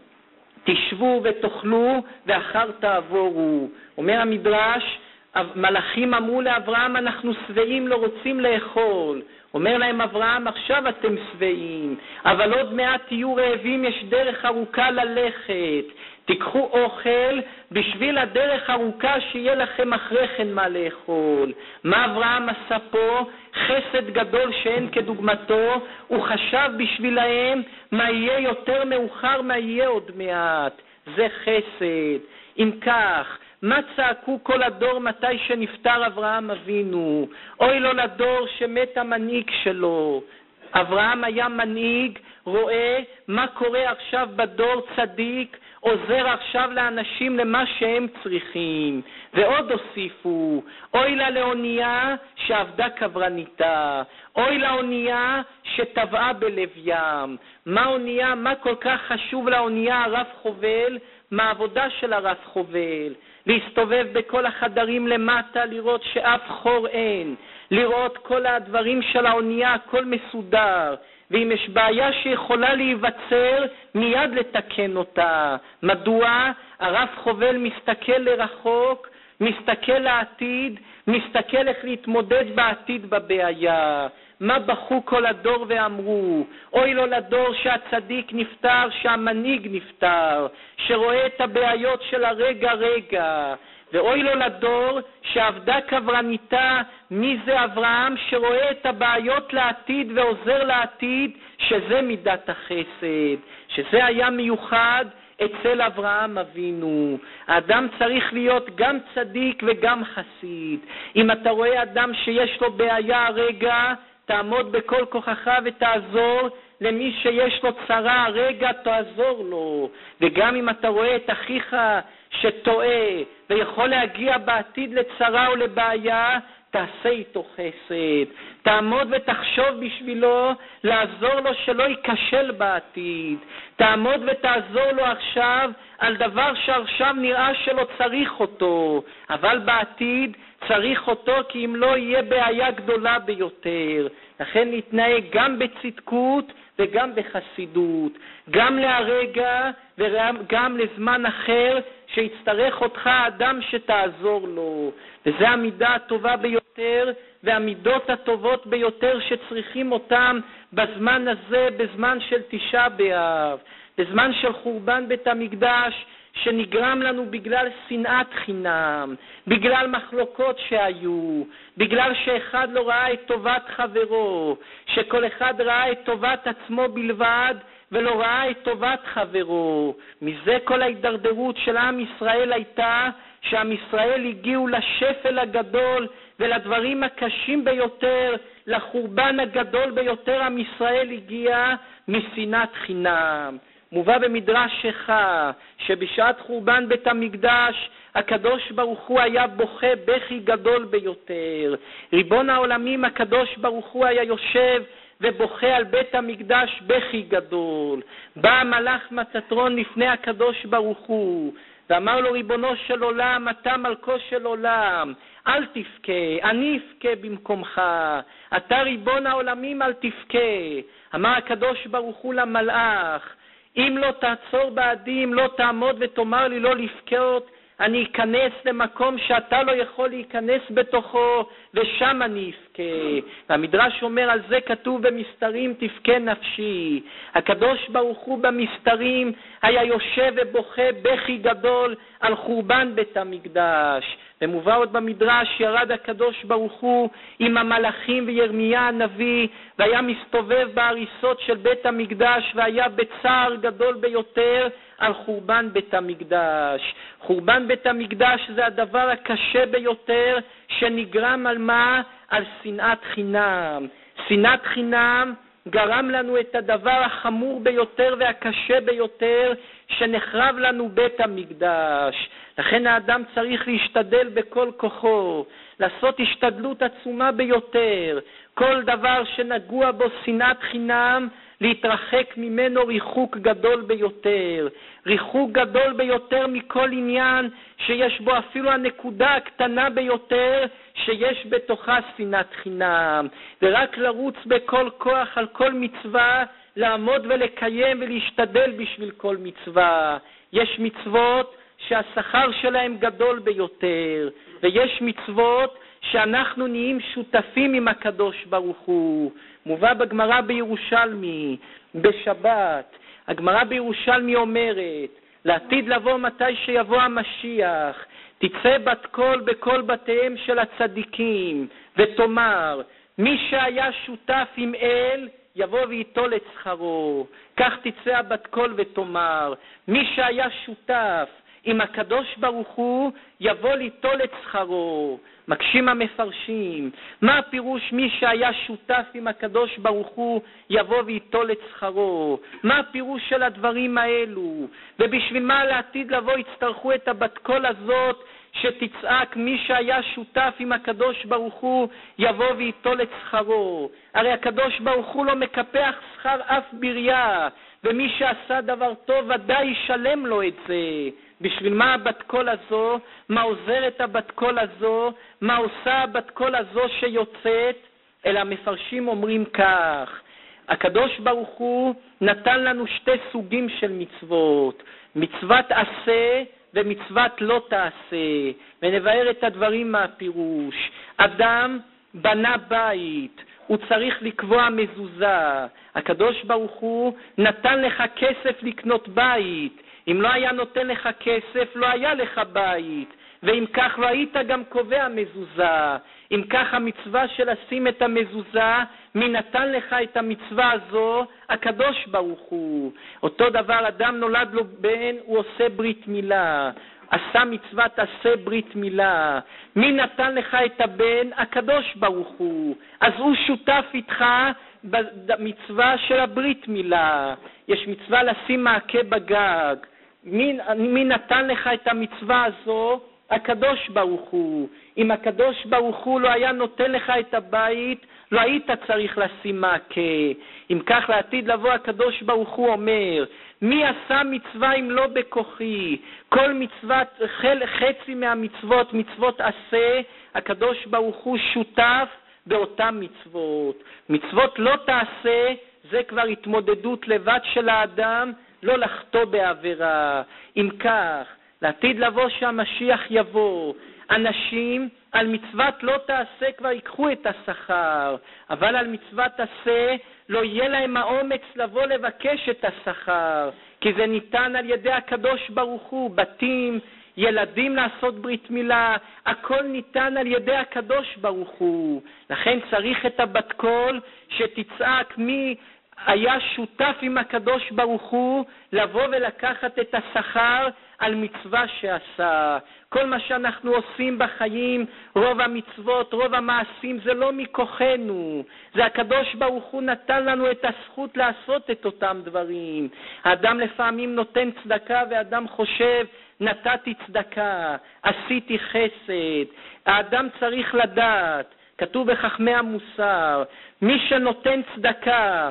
[SPEAKER 1] תשבו ותאכלו ואחר תעבורו. אומר המדרש, מלאכים אמרו לאברהם, אנחנו שבעים, לא רוצים לאכול. אומר להם אברהם, עכשיו אתם שבעים, אבל עוד מעט תהיו רעבים, יש דרך ארוכה ללכת. תיקחו אוכל בשביל הדרך ארוכה שיהיה לכם אחרי כן מה לאכול. מה אברהם עשה פה? חסד גדול שאין כדוגמתו. הוא חשב בשבילהם מה יהיה יותר מאוחר, מה יהיה עוד מעט. זה חסד. אם כך, מה צעקו כל הדור מתי שנפטר אברהם אבינו? אוי לו לדור שמת המנהיג שלו. אברהם היה מנהיג, רואה מה קורה עכשיו בדור צדיק, עוזר עכשיו לאנשים למה שהם צריכים. ועוד הוסיפו, אוי לה לאונייה שעבדה קברניתה, אוי לאונייה שטבעה בלב ים. מה אונייה? מה כל כך חשוב לאונייה הרב חובל? מה העבודה של הרב חובל? להסתובב בכל החדרים למטה, לראות שאף חור אין, לראות כל הדברים של האונייה, הכל מסודר, ואם יש בעיה שיכולה להיווצר, מיד לתקן אותה. מדוע? הרב חובל מסתכל לרחוק, מסתכל לעתיד, מסתכל איך להתמודד בעתיד בבעיה. מה בכו כל הדור ואמרו? אוי לו לדור שהצדיק נפטר, שהמנהיג נפטר, שרואה את הבעיות של הרגע רגע. ואוי לו לדור שעבדה קברניתה. מי זה אברהם? שרואה את הבעיות לעתיד ועוזר לעתיד, שזה מידת החסד, שזה היה מיוחד אצל אברהם אבינו. האדם צריך להיות גם צדיק וגם חסיד. אם אתה רואה אדם שיש לו בעיה הרגע, תעמוד בכל כוחך ותעזור למי שיש לו צרה הרגע, תעזור לו. וגם אם אתה רואה את אחיך שטועה ויכול להגיע בעתיד לצרה או לבעיה, תעשה איתו חסד. תעמוד ותחשוב בשבילו לעזור לו שלא ייכשל בעתיד. תעמוד ותעזור לו עכשיו על דבר שעכשיו נראה שלא צריך אותו, אבל בעתיד צריך אותו, כי אם לא יהיה בעיה גדולה ביותר. לכן להתנהג גם בצדקות וגם בחסידות, גם להרגע וגם לזמן אחר שיצטרך אותך אדם שתעזור לו. וזה המידה הטובה ביותר והמידות הטובות ביותר שצריכים אותם בזמן הזה, בזמן של תשעה באב, בזמן של חורבן בית המקדש, שנגרם לנו בגלל שנאת חינם, בגלל מחלוקות שהיו, בגלל שאחד לא ראה את טובת חברו, שכל אחד ראה את טובת עצמו בלבד ולא ראה את טובת חברו. מזה כל ההידרדרות של עם ישראל הייתה, שעם ישראל הגיעו לשפל הגדול ולדברים הקשים ביותר, לחורבן הגדול ביותר. עם ישראל הגיע משנאת חינם. מובא במדרש שכה שבשעת חורבן בית המקדש הקדוש ברוך הוא היה בוכה בכי גדול ביותר. ריבון העולמים הקדוש ברוך הוא היה יושב ובוכה על בית המקדש בכי גדול. בא המלאך מטטרון לפני הקדוש ברוך הוא ואמר לו, ריבונו של עולם, אתה מלכו של עולם, אל תבכה, אני אבכה במקומך. אתה ריבון העולמים, אל תבכה. אמר הקדוש ברוך הוא למלאך, אם לא תעצור בעדי, אם לא תעמוד ותאמר לי לא לבכות, אני אכנס למקום שאתה לא יכול להיכנס בתוכו, ושם אני אבכה. והמדרש אומר, על זה כתוב במסתרים תבכה נפשי. הקדוש ברוך הוא במסתרים היה יושב ובוכה בכי גדול על חורבן בית המקדש. ומובא עוד במדרש, ירד הקדוש ברוך הוא עם המלאכים וירמיה הנביא, והיה מסתובב בהריסות של בית המקדש, והיה בצער גדול ביותר על חורבן בית המקדש. חורבן בית המקדש זה הדבר הקשה ביותר שנגרם על מה? על שנאת חינם. שנאת חינם גרם לנו את הדבר החמור ביותר והקשה ביותר שנחרב לנו בית המקדש. לכן האדם צריך להשתדל בכל כוחו, לעשות השתדלות עצומה ביותר. כל דבר שנגוע בו שנאת חינם, להתרחק ממנו ריחוק גדול ביותר. ריחוק גדול ביותר מכל עניין שיש בו אפילו הנקודה הקטנה ביותר שיש בתוכה שנאת חינם. ורק לרוץ בכל כוח על כל מצווה, לעמוד ולקיים ולהשתדל בשביל כל מצווה. יש מצוות שהשכר שלהם גדול ביותר, ויש מצוות שאנחנו נהיים שותפים עם הקדוש ברוך הוא. מובא בגמרא בירושלמי, בשבת, הגמרא בירושלמי אומרת, לעתיד לבוא מתי שיבוא המשיח, תצא בת קול בכל בתיהם של הצדיקים, ותאמר, מי שהיה שותף עם אל, יבוא ויטול את שכרו. כך תצא בת קול ותאמר, מי שהיה שותף עם הקדוש ברוך הוא, יבוא ליטול את שכרו. מקשים המפרשים, מה הפירוש מי שהיה שותף עם הקדוש ברוך הוא יבוא ויטול את שכרו? מה הפירוש של הדברים האלו? ובשביל מה לעתיד לבוא יצטרכו את הבת קול הזאת שתצעק מי שהיה שותף עם הקדוש ברוך הוא יבוא ויטול את שכרו? הרי הקדוש ברוך הוא לא מקפח שכר אף בריה, ומי שעשה דבר טוב ודאי ישלם לו את זה. בשביל מה הבת קול הזו? מה עוזרת הבת קול הזו? מה עושה הבת קול הזו שיוצאת? אלא המפרשים אומרים כך, הקדוש ברוך הוא נתן לנו שתי סוגים של מצוות, מצוות עשה ומצוות לא תעשה, ונבהר את הדברים מהפירוש. אדם בנה בית, הוא צריך לקבוע מזוזה. הקדוש ברוך הוא נתן לך כסף לקנות בית, אם לא היה נותן לך כסף לא היה לך בית, ואם כך לא היית גם קובע מזוזה. אם כך המצווה של לשים את המזוזה, מי נתן לך את המצווה הזו? הקדוש ברוך הוא. אותו דבר אדם נולד לו בן, הוא עושה ברית מילה, עשה מצוות עשה ברית מילה. מי נתן לך את הבן? הקדוש ברוך הוא. אז הוא שותף איתך במצווה של הברית מילה. יש מצווה לשים מעקה בגג, מי, מי נתן לך את המצווה הזו? הקדוש ברוך הוא. אם הקדוש ברוך הוא לא היה נותן לך את הבית, לא היית צריך לשים מעקה. אם כך לעתיד לבוא הקדוש ברוך הוא אומר, מי עשה מצווה אם לא בכוחי? כל מצוות, חצי מהמצוות, מצוות עשה, הקדוש ברוך הוא שותף באותן מצוות. מצוות לא תעשה, זה כבר התמודדות לבד של האדם, לא לחטוא בעבירה. אם כך, לעתיד לבוא שהמשיח יבוא, אנשים על מצוות לא תעשה כבר ייקחו את השכר, אבל על מצוות עשה לא יהיה להם האומץ לבוא לבקש את השכר, כי זה ניתן על ידי הקדוש ברוך הוא. בתים, ילדים לעשות ברית מילה, הכל ניתן על ידי הקדוש ברוך הוא. לכן צריך את הבת קול שתצעק מי היה שותף עם הקדוש ברוך הוא לבוא ולקחת את השכר על מצווה שעשה. כל מה שאנחנו עושים בחיים, רוב המצוות, רוב המעשים, זה לא מכוחנו, זה הקדוש ברוך הוא נתן לנו את הזכות לעשות את אותם דברים. האדם לפעמים נותן צדקה ואדם חושב נתתי צדקה, עשיתי חסד. האדם צריך לדעת, כתוב בחכמי המוסר, מי שנותן צדקה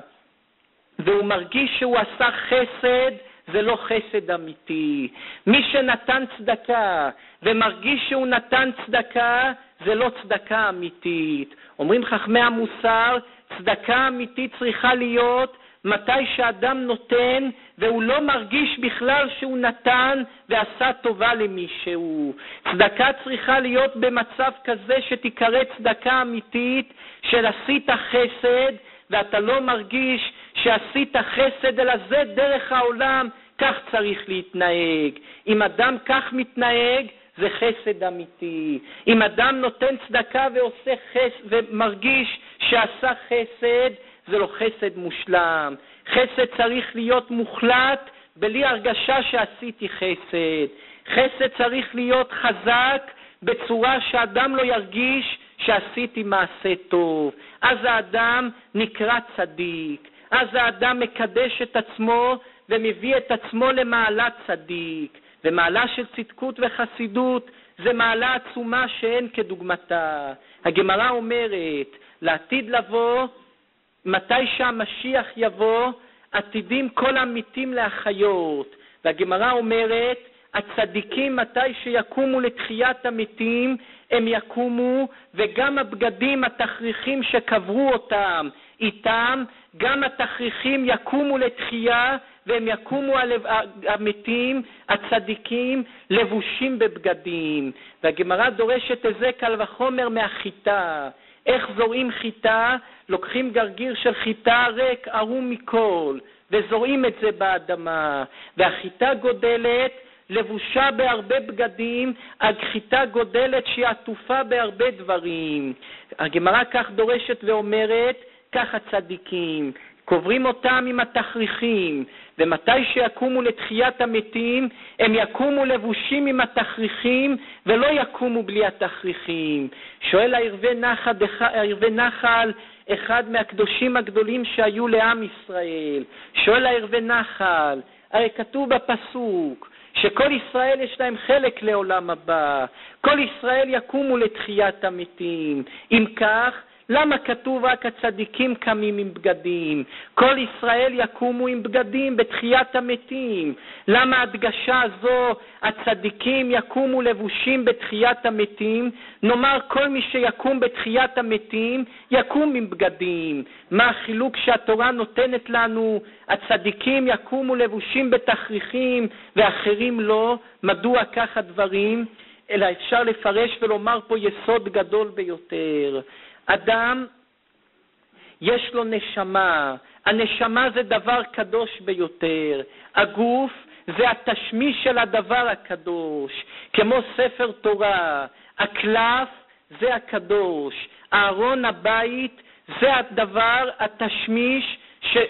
[SPEAKER 1] והוא מרגיש שהוא עשה חסד, זה לא חסד אמיתי. מי שנתן צדקה ומרגיש שהוא נתן צדקה, זה לא צדקה אמיתית. אומרים חכמי המוסר, צדקה אמיתית צריכה להיות מתי שאדם נותן והוא לא מרגיש בכלל שהוא נתן ועשה טובה למישהו. צדקה צריכה להיות במצב כזה שתיקרא צדקה אמיתית, של עשית חסד ואתה לא מרגיש שעשית חסד, אלא זה דרך העולם, כך צריך להתנהג. אם אדם כך מתנהג, זה חסד אמיתי. אם אדם נותן צדקה ועושה חסד ומרגיש שעשה חסד, זה לא חסד מושלם. חסד צריך להיות מוחלט בלי הרגשה שעשיתי חסד. חסד צריך להיות חזק בצורה שאדם לא ירגיש שעשיתי מעשה טוב. אז האדם נקרא צדיק. אז האדם מקדש את עצמו ומביא את עצמו למעלת צדיק. ומעלה של צדקות וחסידות זה מעלה עצומה שאין כדוגמתה. הגמרא אומרת, לעתיד לבוא, מתי שהמשיח יבוא, עתידים כל המתים להחיות. והגמרא אומרת, הצדיקים מתי שיקומו לתחיית המתים, הם יקומו, וגם הבגדים, התכריכים שקברו אותם, איתם גם התכריכים יקומו לתחייה, והם יקומו המתים, הצדיקים, לבושים בבגדים. והגמרא דורשת את זה קל וחומר מהחיטה. איך זורעים חיטה? לוקחים גרגיר של חיטה ריק, ערום מכל, וזורעים את זה באדמה. והחיטה גודלת, לבושה בהרבה בגדים, החיטה גודלת שהיא עטופה בהרבה דברים. הגמרא כך דורשת ואומרת, כך הצדיקים, קוברים אותם עם התכריכים, ומתי שיקומו לתחיית המתים, הם יקומו לבושים עם התכריכים, ולא יקומו בלי התכריכים. שואל הערבי נחל, הערבי נחל, אחד מהקדושים הגדולים שהיו לעם ישראל, שואל הערבי נחל, הרי כתוב בפסוק, שכל ישראל יש להם חלק לעולם הבא, כל ישראל יקומו לתחיית המתים. אם כך, למה כתוב רק הצדיקים קמים עם בגדים? כל ישראל יקומו עם בגדים בתחיית המתים. למה הדגשה הזו, הצדיקים יקומו לבושים בתחיית המתים? נאמר כל מי שיקום בתחיית המתים יקום עם בגדים. מה החילוק שהתורה נותנת לנו? הצדיקים יקומו לבושים בתכריכים ואחרים לא. מדוע כך הדברים? אלא אפשר לפרש ולומר פה יסוד גדול ביותר. אדם יש לו נשמה, הנשמה זה דבר קדוש ביותר, הגוף זה התשמיש של הדבר הקדוש, כמו ספר תורה, הקלף זה הקדוש, ארון הבית זה הדבר, התשמיש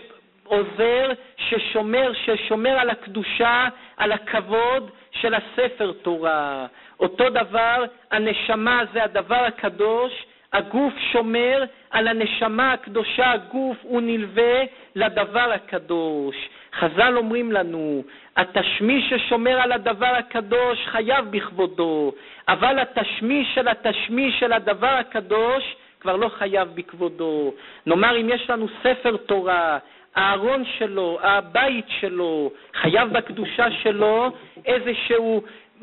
[SPEAKER 1] שעוזר, ששומר, ששומר על הקדושה, על הכבוד של הספר תורה. אותו דבר, הנשמה זה הדבר הקדוש, הגוף שומר על הנשמה הקדושה, הגוף הוא נלווה לדבר הקדוש. חז"ל אומרים לנו, התשמיש ששומר על הדבר הקדוש חייב בכבודו, אבל התשמיש של התשמיש של הדבר הקדוש כבר לא חייב בכבודו. נאמר, אם יש לנו ספר תורה, הארון שלו, הבית שלו, חייב בקדושה שלו, איזשהו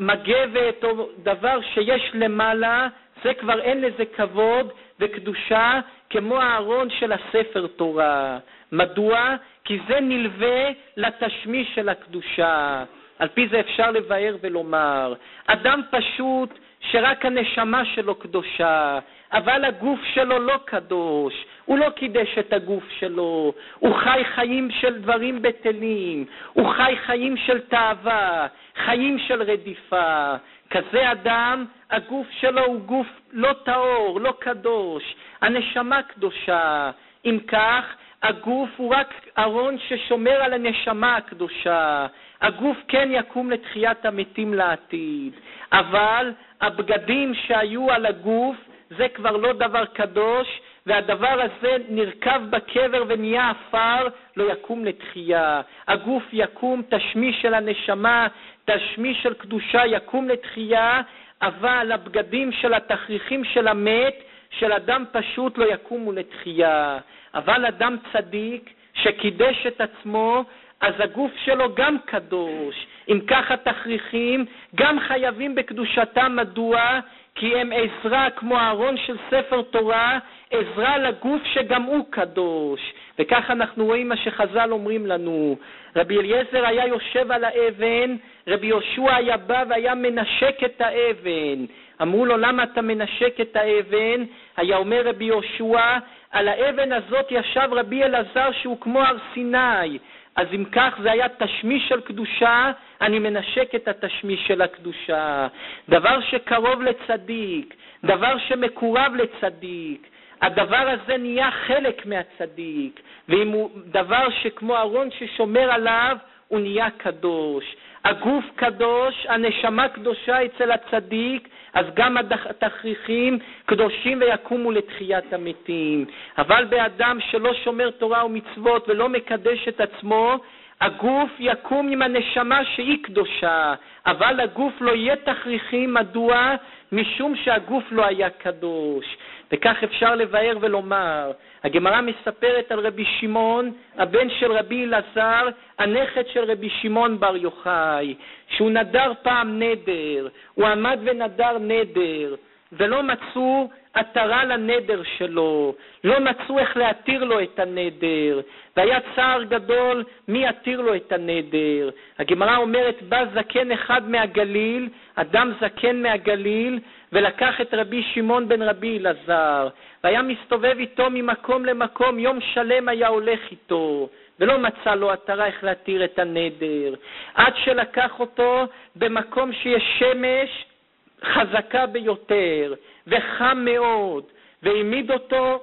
[SPEAKER 1] מגבת או דבר שיש למעלה, זה כבר אין לזה כבוד וקדושה כמו הארון של הספר תורה. מדוע? כי זה נלווה לתשמיש של הקדושה. על פי זה אפשר לבאר ולומר, אדם פשוט שרק הנשמה שלו קדושה, אבל הגוף שלו לא קדוש, הוא לא קידש את הגוף שלו, הוא חי חיים של דברים בטלים, הוא חי חיים של תאווה, חיים של רדיפה. כזה אדם, הגוף שלו הוא גוף לא טהור, לא קדוש, הנשמה קדושה. אם כך, הגוף הוא רק ארון ששומר על הנשמה הקדושה. הגוף כן יקום לתחיית המתים לעתיד, אבל הבגדים שהיו על הגוף זה כבר לא דבר קדוש, והדבר הזה נרכב בקבר ונהיה אפר, לא יקום לתחייה. הגוף יקום, תשמיש של הנשמה, תשמיש של קדושה יקום לתחייה, אבל הבגדים של התכריכים של המת, של אדם פשוט לא יקומו לתחייה. אבל אדם צדיק שקידש את עצמו, אז הגוף שלו גם קדוש. אם כך התכריכים גם חייבים בקדושתם. מדוע? כי הם עזרה כמו הארון של ספר תורה, עזרה לגוף שגם הוא קדוש. וכך אנחנו רואים מה שחז"ל אומרים לנו. רבי אליעזר היה יושב על האבן, רבי יהושע היה בא והיה מנשק את האבן. אמרו לו, למה אתה מנשק את האבן? היה אומר רבי יהושע, על האבן הזאת ישב רבי אלעזר שהוא כמו הר סיני. אז אם כך זה היה תשמיש של קדושה, אני מנשק את התשמיש של הקדושה. דבר שקרוב לצדיק, דבר שמקורב לצדיק, הדבר הזה נהיה חלק מהצדיק, ואם הוא דבר שכמו ארון ששומר עליו, הוא נהיה קדוש. הגוף קדוש, הנשמה קדושה אצל הצדיק, אז גם התכריכים קדושים ויקומו לתחיית המתים. אבל באדם שלא שומר תורה ומצוות ולא מקדש את עצמו, הגוף יקום עם הנשמה שהיא קדושה, אבל הגוף לא יהיה תכריכים. מדוע? משום שהגוף לא היה קדוש. וכך אפשר לבאר ולומר, הגמרא מספרת על רבי שמעון, הבן של רבי אלעזר, הנכד של רבי שמעון בר יוחאי, שהוא נדר פעם נדר, הוא עמד ונדר נדר, ולא מצאו עטרה לנדר שלו, לא מצאו איך להתיר לו את הנדר, והיה צער גדול מי יתיר לו את הנדר. הגמרא אומרת, בא זקן אחד מהגליל, אדם זקן מהגליל, ולקח את רבי שמעון בן רבי אלעזר, והיה מסתובב איתו ממקום למקום, יום שלם היה הולך איתו, ולא מצא לו עטרה איך להתיר את הנדר, עד שלקח אותו במקום שיש שמש חזקה ביותר וחם מאוד, והעמיד אותו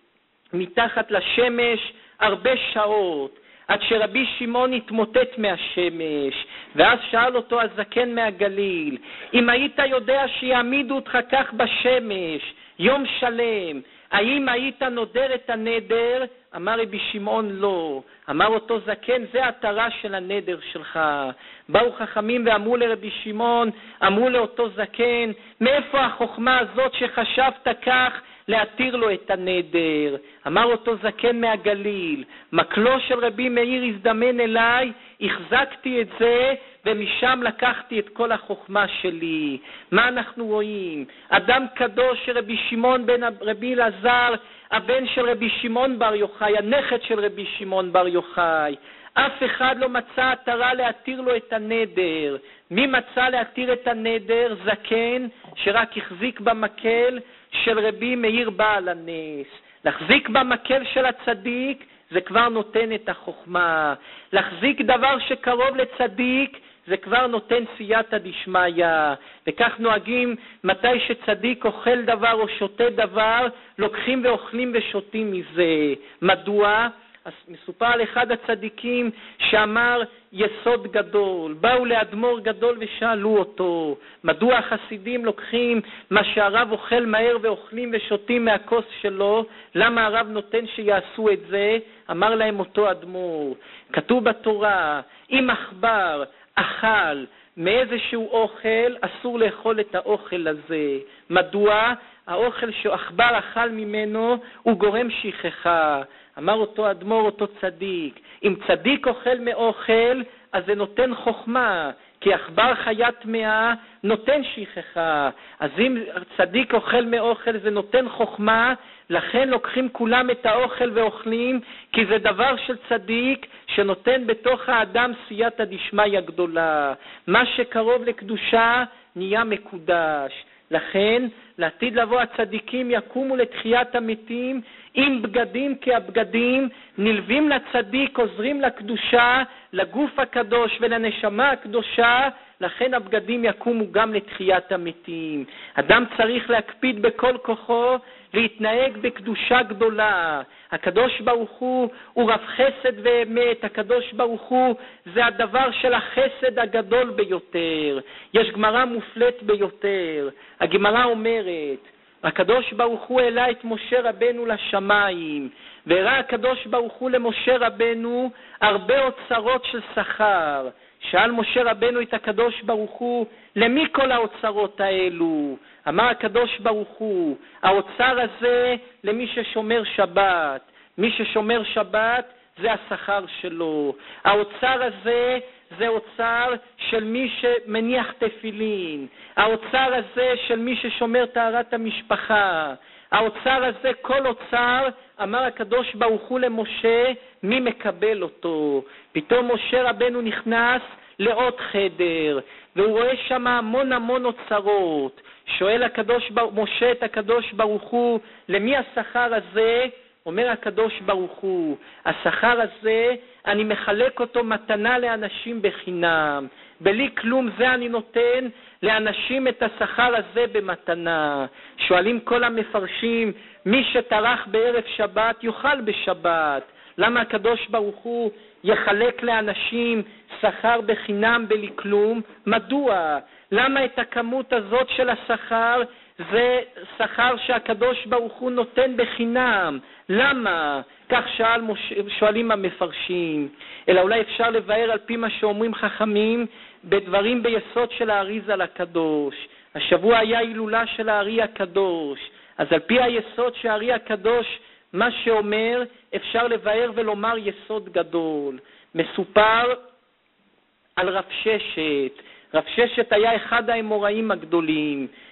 [SPEAKER 1] מתחת לשמש הרבה שעות, עד שרבי שמעון התמוטט מהשמש. ואז שאל אותו הזקן מהגליל, אם היית יודע שיעמידו אותך כך בשמש יום שלם, האם היית נודר את הנדר? אמר רבי שמעון לא. אמר אותו זקן, זה עטרה של הנדר שלך. באו חכמים ואמרו לרבי שמעון, אמרו לאותו זקן, מאיפה החוכמה הזאת שחשבת כך להתיר לו את הנדר? אמר אותו זקן מהגליל, מקלו של רבי מאיר הזדמן אליי, החזקתי את זה ומשם לקחתי את כל החוכמה שלי. מה אנחנו רואים? אדם קדוש של רבי שמעון בן רבי אלעזר, הבן של רבי שמעון בר יוחאי, הנכד של רבי שמעון בר יוחאי, אף אחד לא מצא עטרה להתיר לו את הנדר. מי מצא להתיר את הנדר? זקן שרק החזיק במקל של רבי מאיר בעל הנס. להחזיק במקל של הצדיק זה כבר נותן את החוכמה. להחזיק דבר שקרוב לצדיק זה כבר נותן סייעתא דשמיא. וכך נוהגים מתי שצדיק אוכל דבר או שותה דבר, לוקחים ואוכלים ושותים מזה. מדוע? אז מסופר על אחד הצדיקים שאמר יסוד גדול. באו לאדמו"ר גדול ושאלו אותו, מדוע החסידים לוקחים מה שהרב אוכל מהר ואוכלים ושותים מהכוס שלו, למה הרב נותן שיעשו את זה? אמר להם אותו אדמו"ר, כתוב בתורה, אם עכבר אכל מאיזשהו אוכל, אסור לאכול את האוכל הזה. מדוע? האוכל שעכבר אכל ממנו הוא גורם שכחה. אמר אותו אדמו"ר, אותו צדיק, אם צדיק אוכל מאוכל, אז זה נותן חוכמה, כי עכבר חיה טמאה נותן שכחה. אז אם צדיק אוכל מאוכל זה נותן חוכמה, לכן לוקחים כולם את האוכל ואוכלים, כי זה דבר של צדיק שנותן בתוך האדם סייעתא דשמיא גדולה. מה שקרוב לקדושה נהיה מקודש. לכן לעתיד לבוא הצדיקים יקומו לתחיית המתים עם בגדים כהבגדים, נלווים לצדיק, עוזרים לקדושה, לגוף הקדוש ולנשמה הקדושה, לכן הבגדים יקומו גם לתחיית המתים. אדם צריך להקפיד בכל כוחו להתנהג בקדושה גדולה. הקדוש ברוך הוא הוא רב חסד ואמת, הקדוש ברוך הוא זה הדבר של החסד הגדול ביותר. יש גמרא מופלט ביותר, הגמרא אומרת, הקדוש ברוך הוא העלה את משה רבנו לשמיים, והראה הקדוש ברוך הוא למשה רבנו הרבה אוצרות של שכר. שאל משה רבנו את הקדוש ברוך הוא, למי כל האוצרות האלו? אמר הקדוש ברוך הוא, האוצר הזה למי ששומר שבת. מי ששומר שבת זה השכר שלו. האוצר הזה זה אוצר של מי שמניח תפילין. האוצר הזה של מי ששומר טהרת המשפחה. האוצר הזה, כל אוצר, אמר הקדוש ברוך הוא למשה, מי מקבל אותו? פתאום משה רבנו נכנס לעוד חדר, והוא רואה שם המון המון אוצרות. שואל הקדוש ברוך, משה את הקדוש ברוך הוא, למי השכר הזה? אומר הקדוש ברוך הוא, השכר הזה אני מחלק אותו מתנה לאנשים בחינם. בלי כלום זה אני נותן לאנשים את השכר הזה במתנה. שואלים כל המפרשים, מי שטרח בערב שבת יאכל בשבת. למה הקדוש ברוך הוא יחלק לאנשים שכר בחינם בלי כלום? מדוע? למה את הכמות הזאת של השכר זה שכר שהקדוש ברוך הוא נותן בחינם? למה? כך שאל מש... שואלים המפרשים. אלא אולי אפשר לבאר על פי מה שאומרים חכמים בדברים ביסוד של האריז"ל הקדוש. השבוע היה הילולה של הארי הקדוש. אז על פי היסוד של הארי הקדוש, מה שאומר, אפשר לבאר ולומר יסוד גדול. מסופר על רב ששת. רב ששת היה אחד האמוראים הגדולים.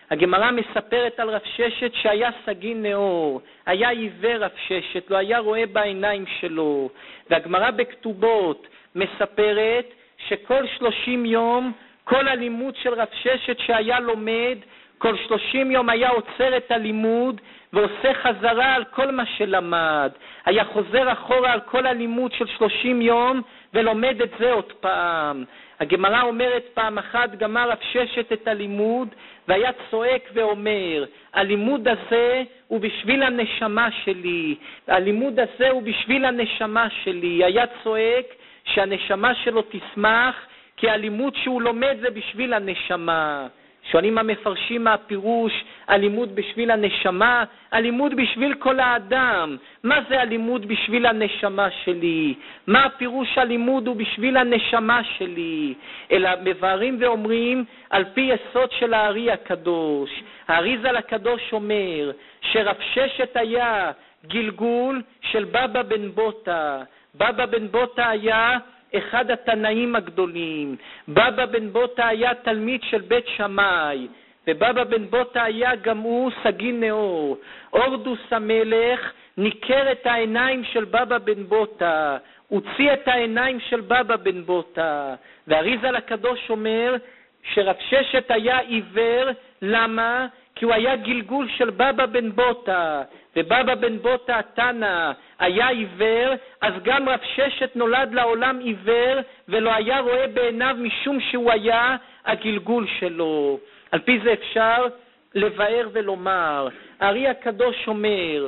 [SPEAKER 1] הגמרא מספרת על רב ששת שהיה סגין נאור, היה עיוור רב ששת, לא היה רואה בעיניים שלו. והגמרא בכתובות מספרת שכל שלושים יום, כל הלימוד של רב ששת שהיה לומד, כל שלושים יום היה עוצר את הלימוד ועושה חזרה על כל מה שלמד. היה חוזר אחורה על כל הלימוד של שלושים יום ולומד את זה עוד פעם. הגמרא אומרת פעם אחת גמר רב ששת את הלימוד והיה צועק ואומר, הלימוד הזה הוא בשביל הנשמה שלי, הלימוד הזה הוא בשביל הנשמה שלי. היה צועק שהנשמה שלו תשמח, כי הלימוד שהוא לומד זה בשביל הנשמה. שואלים המפרשים מהפירוש, הלימוד בשביל הנשמה, הלימוד בשביל כל האדם. מה זה הלימוד בשביל הנשמה שלי? מה הפירוש הלימוד הוא בשביל הנשמה שלי? אלא מבארים ואומרים על פי יסוד של הארי הקדוש. האריז"ל הקדוש אומר שרב ששת היה גלגול של בבא בן בוטה. בבא בן בוטה היה אחד התנאים הגדולים. בבא בן בוטה היה תלמיד של בית שמאי, ובבא בן בוטה היה גם הוא סגין נאור. אורדוס המלך ניקר את העיניים של בבא בן בוטה, הוציא את העיניים של בבא בן בוטה. והאריז"ל הקדוש אומר שרב ששת היה עיוור. למה? כי הוא היה גלגול של בבא בן בוטה, ובבא בן בוטה התנא היה עיוור, אז גם רב ששת נולד לעולם עיוור ולא היה רואה בעיניו משום שהוא היה הגלגול שלו. על פי זה אפשר לבאר ולומר, הארי הקדוש אומר,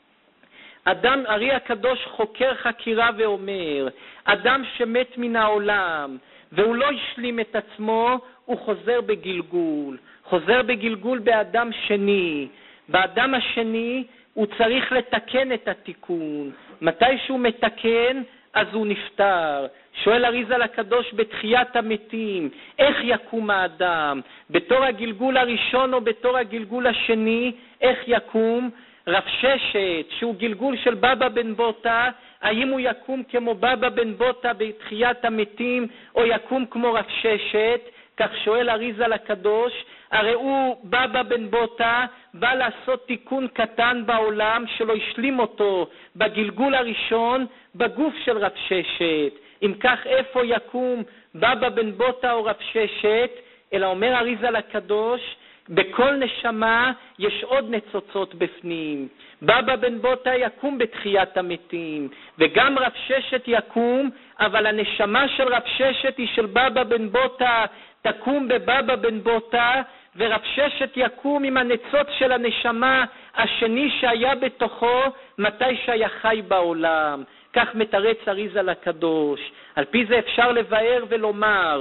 [SPEAKER 1] אדם, הארי הקדוש חוקר חקירה ואומר, אדם שמת מן העולם והוא לא השלים את עצמו, הוא חוזר בגלגול. חוזר בגלגול באדם שני. באדם השני הוא צריך לתקן את התיקון. מתי שהוא מתקן, אז הוא נפטר. שואל אריז"ל הקדוש בתחיית המתים, איך יקום האדם? בתור הגלגול הראשון או בתור הגלגול השני? איך יקום? רב ששת, שהוא גלגול של בבא בן בוטה, האם הוא יקום כמו בבא בן בוטה בתחיית המתים, או יקום כמו רב ששת? כך שואל אריז"ל הקדוש. הרי הוא בבא בן בוטה בא לעשות תיקון קטן בעולם שלא השלים אותו בגלגול הראשון בגוף של רב ששת. אם כך איפה יקום בבא בן בוטה או רב ששת? אלא אומר אריז"ל הקדוש, בכל נשמה יש עוד ניצוצות בפנים. בבא בן בוטה יקום בתחיית המתים וגם רב ששת יקום, אבל הנשמה של רב ששת היא של בבא בן בוטה, תקום בבבא בן בוטה, ורב ששת יקום עם הניצוץ של הנשמה השני שהיה בתוכו מתי שהיה חי בעולם. כך מתרץ אריז"ל הקדוש. על פי זה אפשר לבאר ולומר,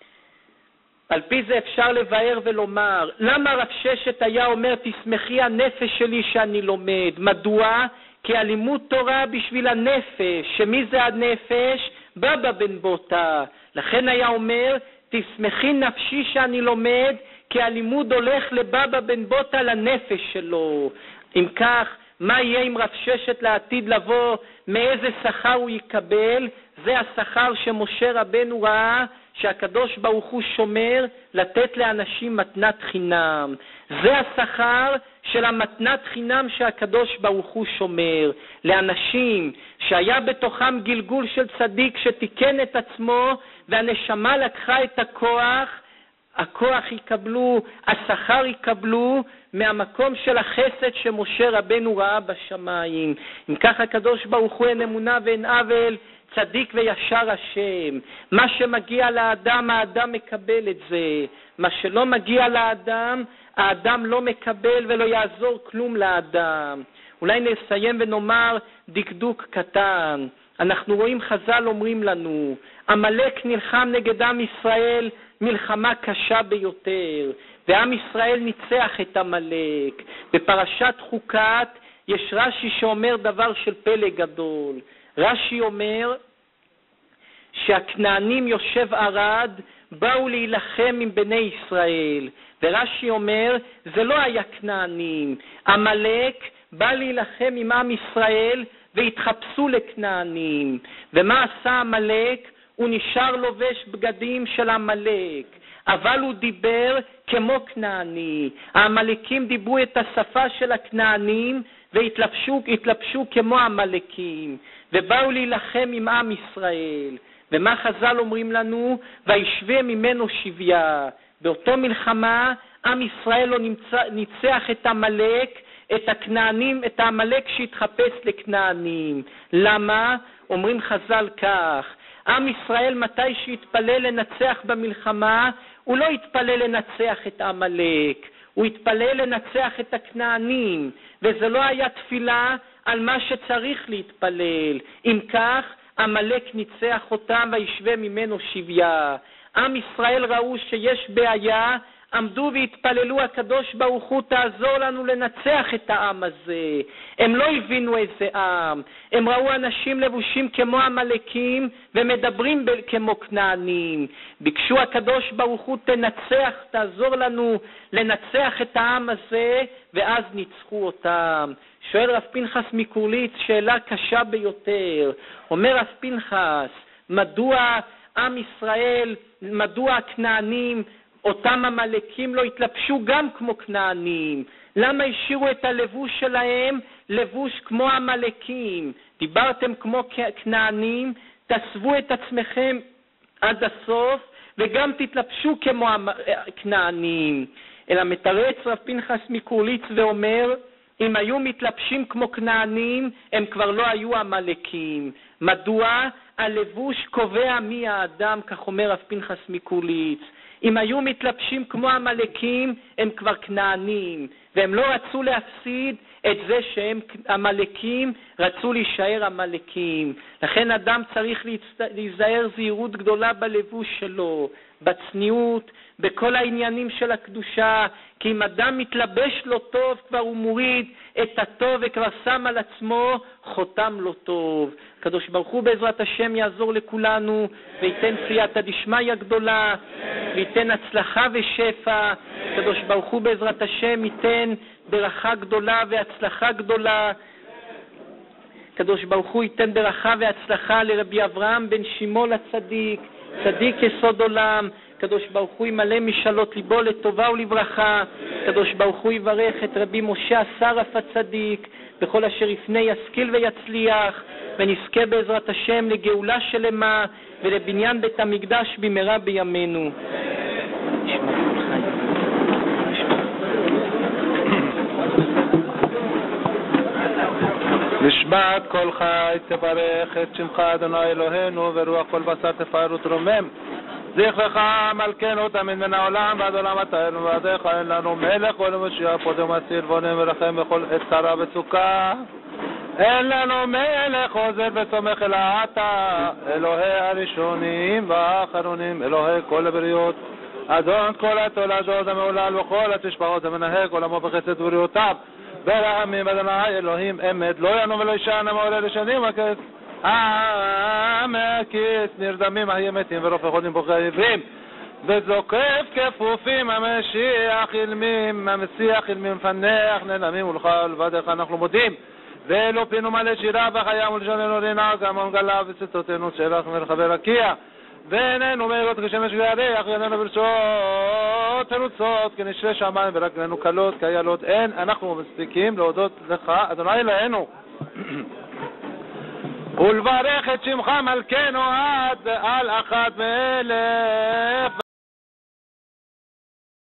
[SPEAKER 1] על פי זה אפשר לבאר ולומר, למה רב ששת היה אומר תשמחי הנפש שלי שאני לומד? מדוע? כי הלימוד תורה בשביל הנפש. שמי זה הנפש? בבא בן בוטה. לכן היה אומר תשמחי נפשי שאני לומד, כי הלימוד הולך לבבא בן בוטה לנפש שלו. אם כך, מה יהיה עם רב ששת לעתיד לבוא? מאיזה שכר הוא יקבל? זה השכר שמשה רבנו ראה שהקדוש ברוך הוא שומר לתת לאנשים מתנת חינם. זה השכר של המתנת חינם שהקדוש ברוך הוא שומר לאנשים שהיה בתוכם גלגול של צדיק שתיקן את עצמו והנשמה לקחה את הכוח. הכוח יקבלו, השכר יקבלו מהמקום של החסד שמשה רבנו ראה בשמיים. אם כך הקדוש ברוך הוא אין אמונה ואין עוול, צדיק וישר השם. מה שמגיע לאדם, האדם מקבל את זה. מה שלא מגיע לאדם, האדם לא מקבל ולא יעזור כלום לאדם. אולי נסיים ונאמר דקדוק קטן. אנחנו רואים חז"ל אומרים לנו, עמלק נלחם נגד עם ישראל מלחמה קשה ביותר, ועם ישראל ניצח את עמלק. בפרשת חוקת יש רש"י שאומר דבר של פלא גדול. רש"י אומר שהכנענים יושב ערד באו להילחם עם בני ישראל, ורש"י אומר זה לא היה כנענים, עמלק בא להילחם עם עם ישראל והתחפשו לכנענים. ומה עשה עמלק? הוא נשאר לובש בגדים של עמלק. אבל הוא דיבר כמו כנעני. העמלקים דיברו את השפה של הכנענים והתלבשו התלבשו כמו המלקים, ובאו להילחם עם עם ישראל. ומה חז"ל אומרים לנו? וישווה ממנו שביה. באותו מלחמה עם ישראל לא נמצא, ניצח את המלק, את הכנענים, את המלק שהתחפש לכנענים. למה? אומרים חז"ל כך, עם ישראל מתי שהתפלל לנצח במלחמה, הוא לא התפלל לנצח את המלק, הוא התפלל לנצח את הכנענים, וזה לא היה תפילה על מה שצריך להתפלל. אם כך, המלק ניצח אותם וישווה ממנו שביה. עם ישראל ראו שיש בעיה, עמדו והתפללו, הקדוש ברוך הוא תעזור לנו לנצח את העם הזה. הם לא הבינו איזה עם, הם ראו אנשים לבושים כמו המלקים ומדברים כמו כנענים. ביקשו הקדוש ברוך הוא תנצח, תעזור לנו לנצח את העם הזה, ואז ניצחו אותם. שואל רב פנחס מקורליץ שאלה קשה ביותר. אומר רב פנחס, מדוע עם ישראל, מדוע הכנענים, אותם המלקים לא התלבשו גם כמו כנענים? למה השאירו את הלבוש שלהם לבוש כמו המלקים? דיברתם כמו כנענים, תסבו את עצמכם עד הסוף וגם תתלבשו כמו הכנענים. אלא מתרץ רב פנחס מקורליץ ואומר, אם היו מתלבשים כמו כנענים, הם כבר לא היו המלקים. מדוע? הלבוש קובע מי האדם, כך אומר רב פנחס מקורליץ. אם היו מתלבשים כמו המלקים, הם כבר כנענים, והם לא רצו להפסיד את זה שהם המלקים, רצו להישאר המלקים. לכן אדם צריך להיזהר זהירות גדולה בלבוש שלו, בצניעות, בכל העניינים של הקדושה, כי אם אדם מתלבש לא טוב, כבר הוא מוריד את הטוב וכבר שם על עצמו חותם לא טוב. הקדוש ברוך הוא בעזרת השם יעזור לכולנו וייתן סייעתא דשמיא גדולה וייתן הצלחה ושפע. הקדוש ברוך הוא בעזרת השם ייתן ברכה גדולה והצלחה גדולה. הקדוש ברוך הוא ייתן ברכה והצלחה לרבי אברהם בן שמעון הצדיק, צדיק יסוד עולם. הקדוש ברוך הוא ימלא משאלות ליבו לטובה ולברכה. הקדוש ברוך הוא יברך את רבי משה השרף הצדיק בכל אשר יפנה ישכיל ויצליח, ונזכה בעזרת השם לגאולה שלמה ולבניין בית המקדש במהרה בימינו.
[SPEAKER 2] נשמת כל חי תברך את שמך אדוני אלוהינו, ורוח כל בשר תפאר ותרומם. זכרך מלכנו תמיד מן העולם ועד עולם אתה אלינו, ועדיך אין לנו מלך ולמשיח פודם אסיר ועונן ורחם בכל עת צרה וצוקה. אין לנו מלך עוזר וסומך אלא אתה, אלוהי הראשונים והאחרונים, אלוהי כל הבריות, אדון כל התולדות המעולל וכל התשפחות המנהל כל עמו בחסד ובריאותיו, ברחמים אדוני אלוהים אמת, לא ינום ולא ישן המעולה לשנים הכס המקיס, נרדמים החיי מתים ורופא חולים בוכי עברים, וזוקף כפופים המשיח אילמים, המשיח אילמים מפנח נעלמים ולך ולבדך אנחנו מודים, ואלו פינו מלא שירה בחיים ולשוננו לנהג המון גלה וצטותינו שלח מרחבי רקיע, ועינינו מהירות כשמש וירח, ידינו ברצות תרוצות כנשרי שמיים ורגלינו קלות כאיילות. אין אנחנו מספיקים להודות לך אדוני אלוהינו ולברך את שמך מלכנו עד על אחד מאלף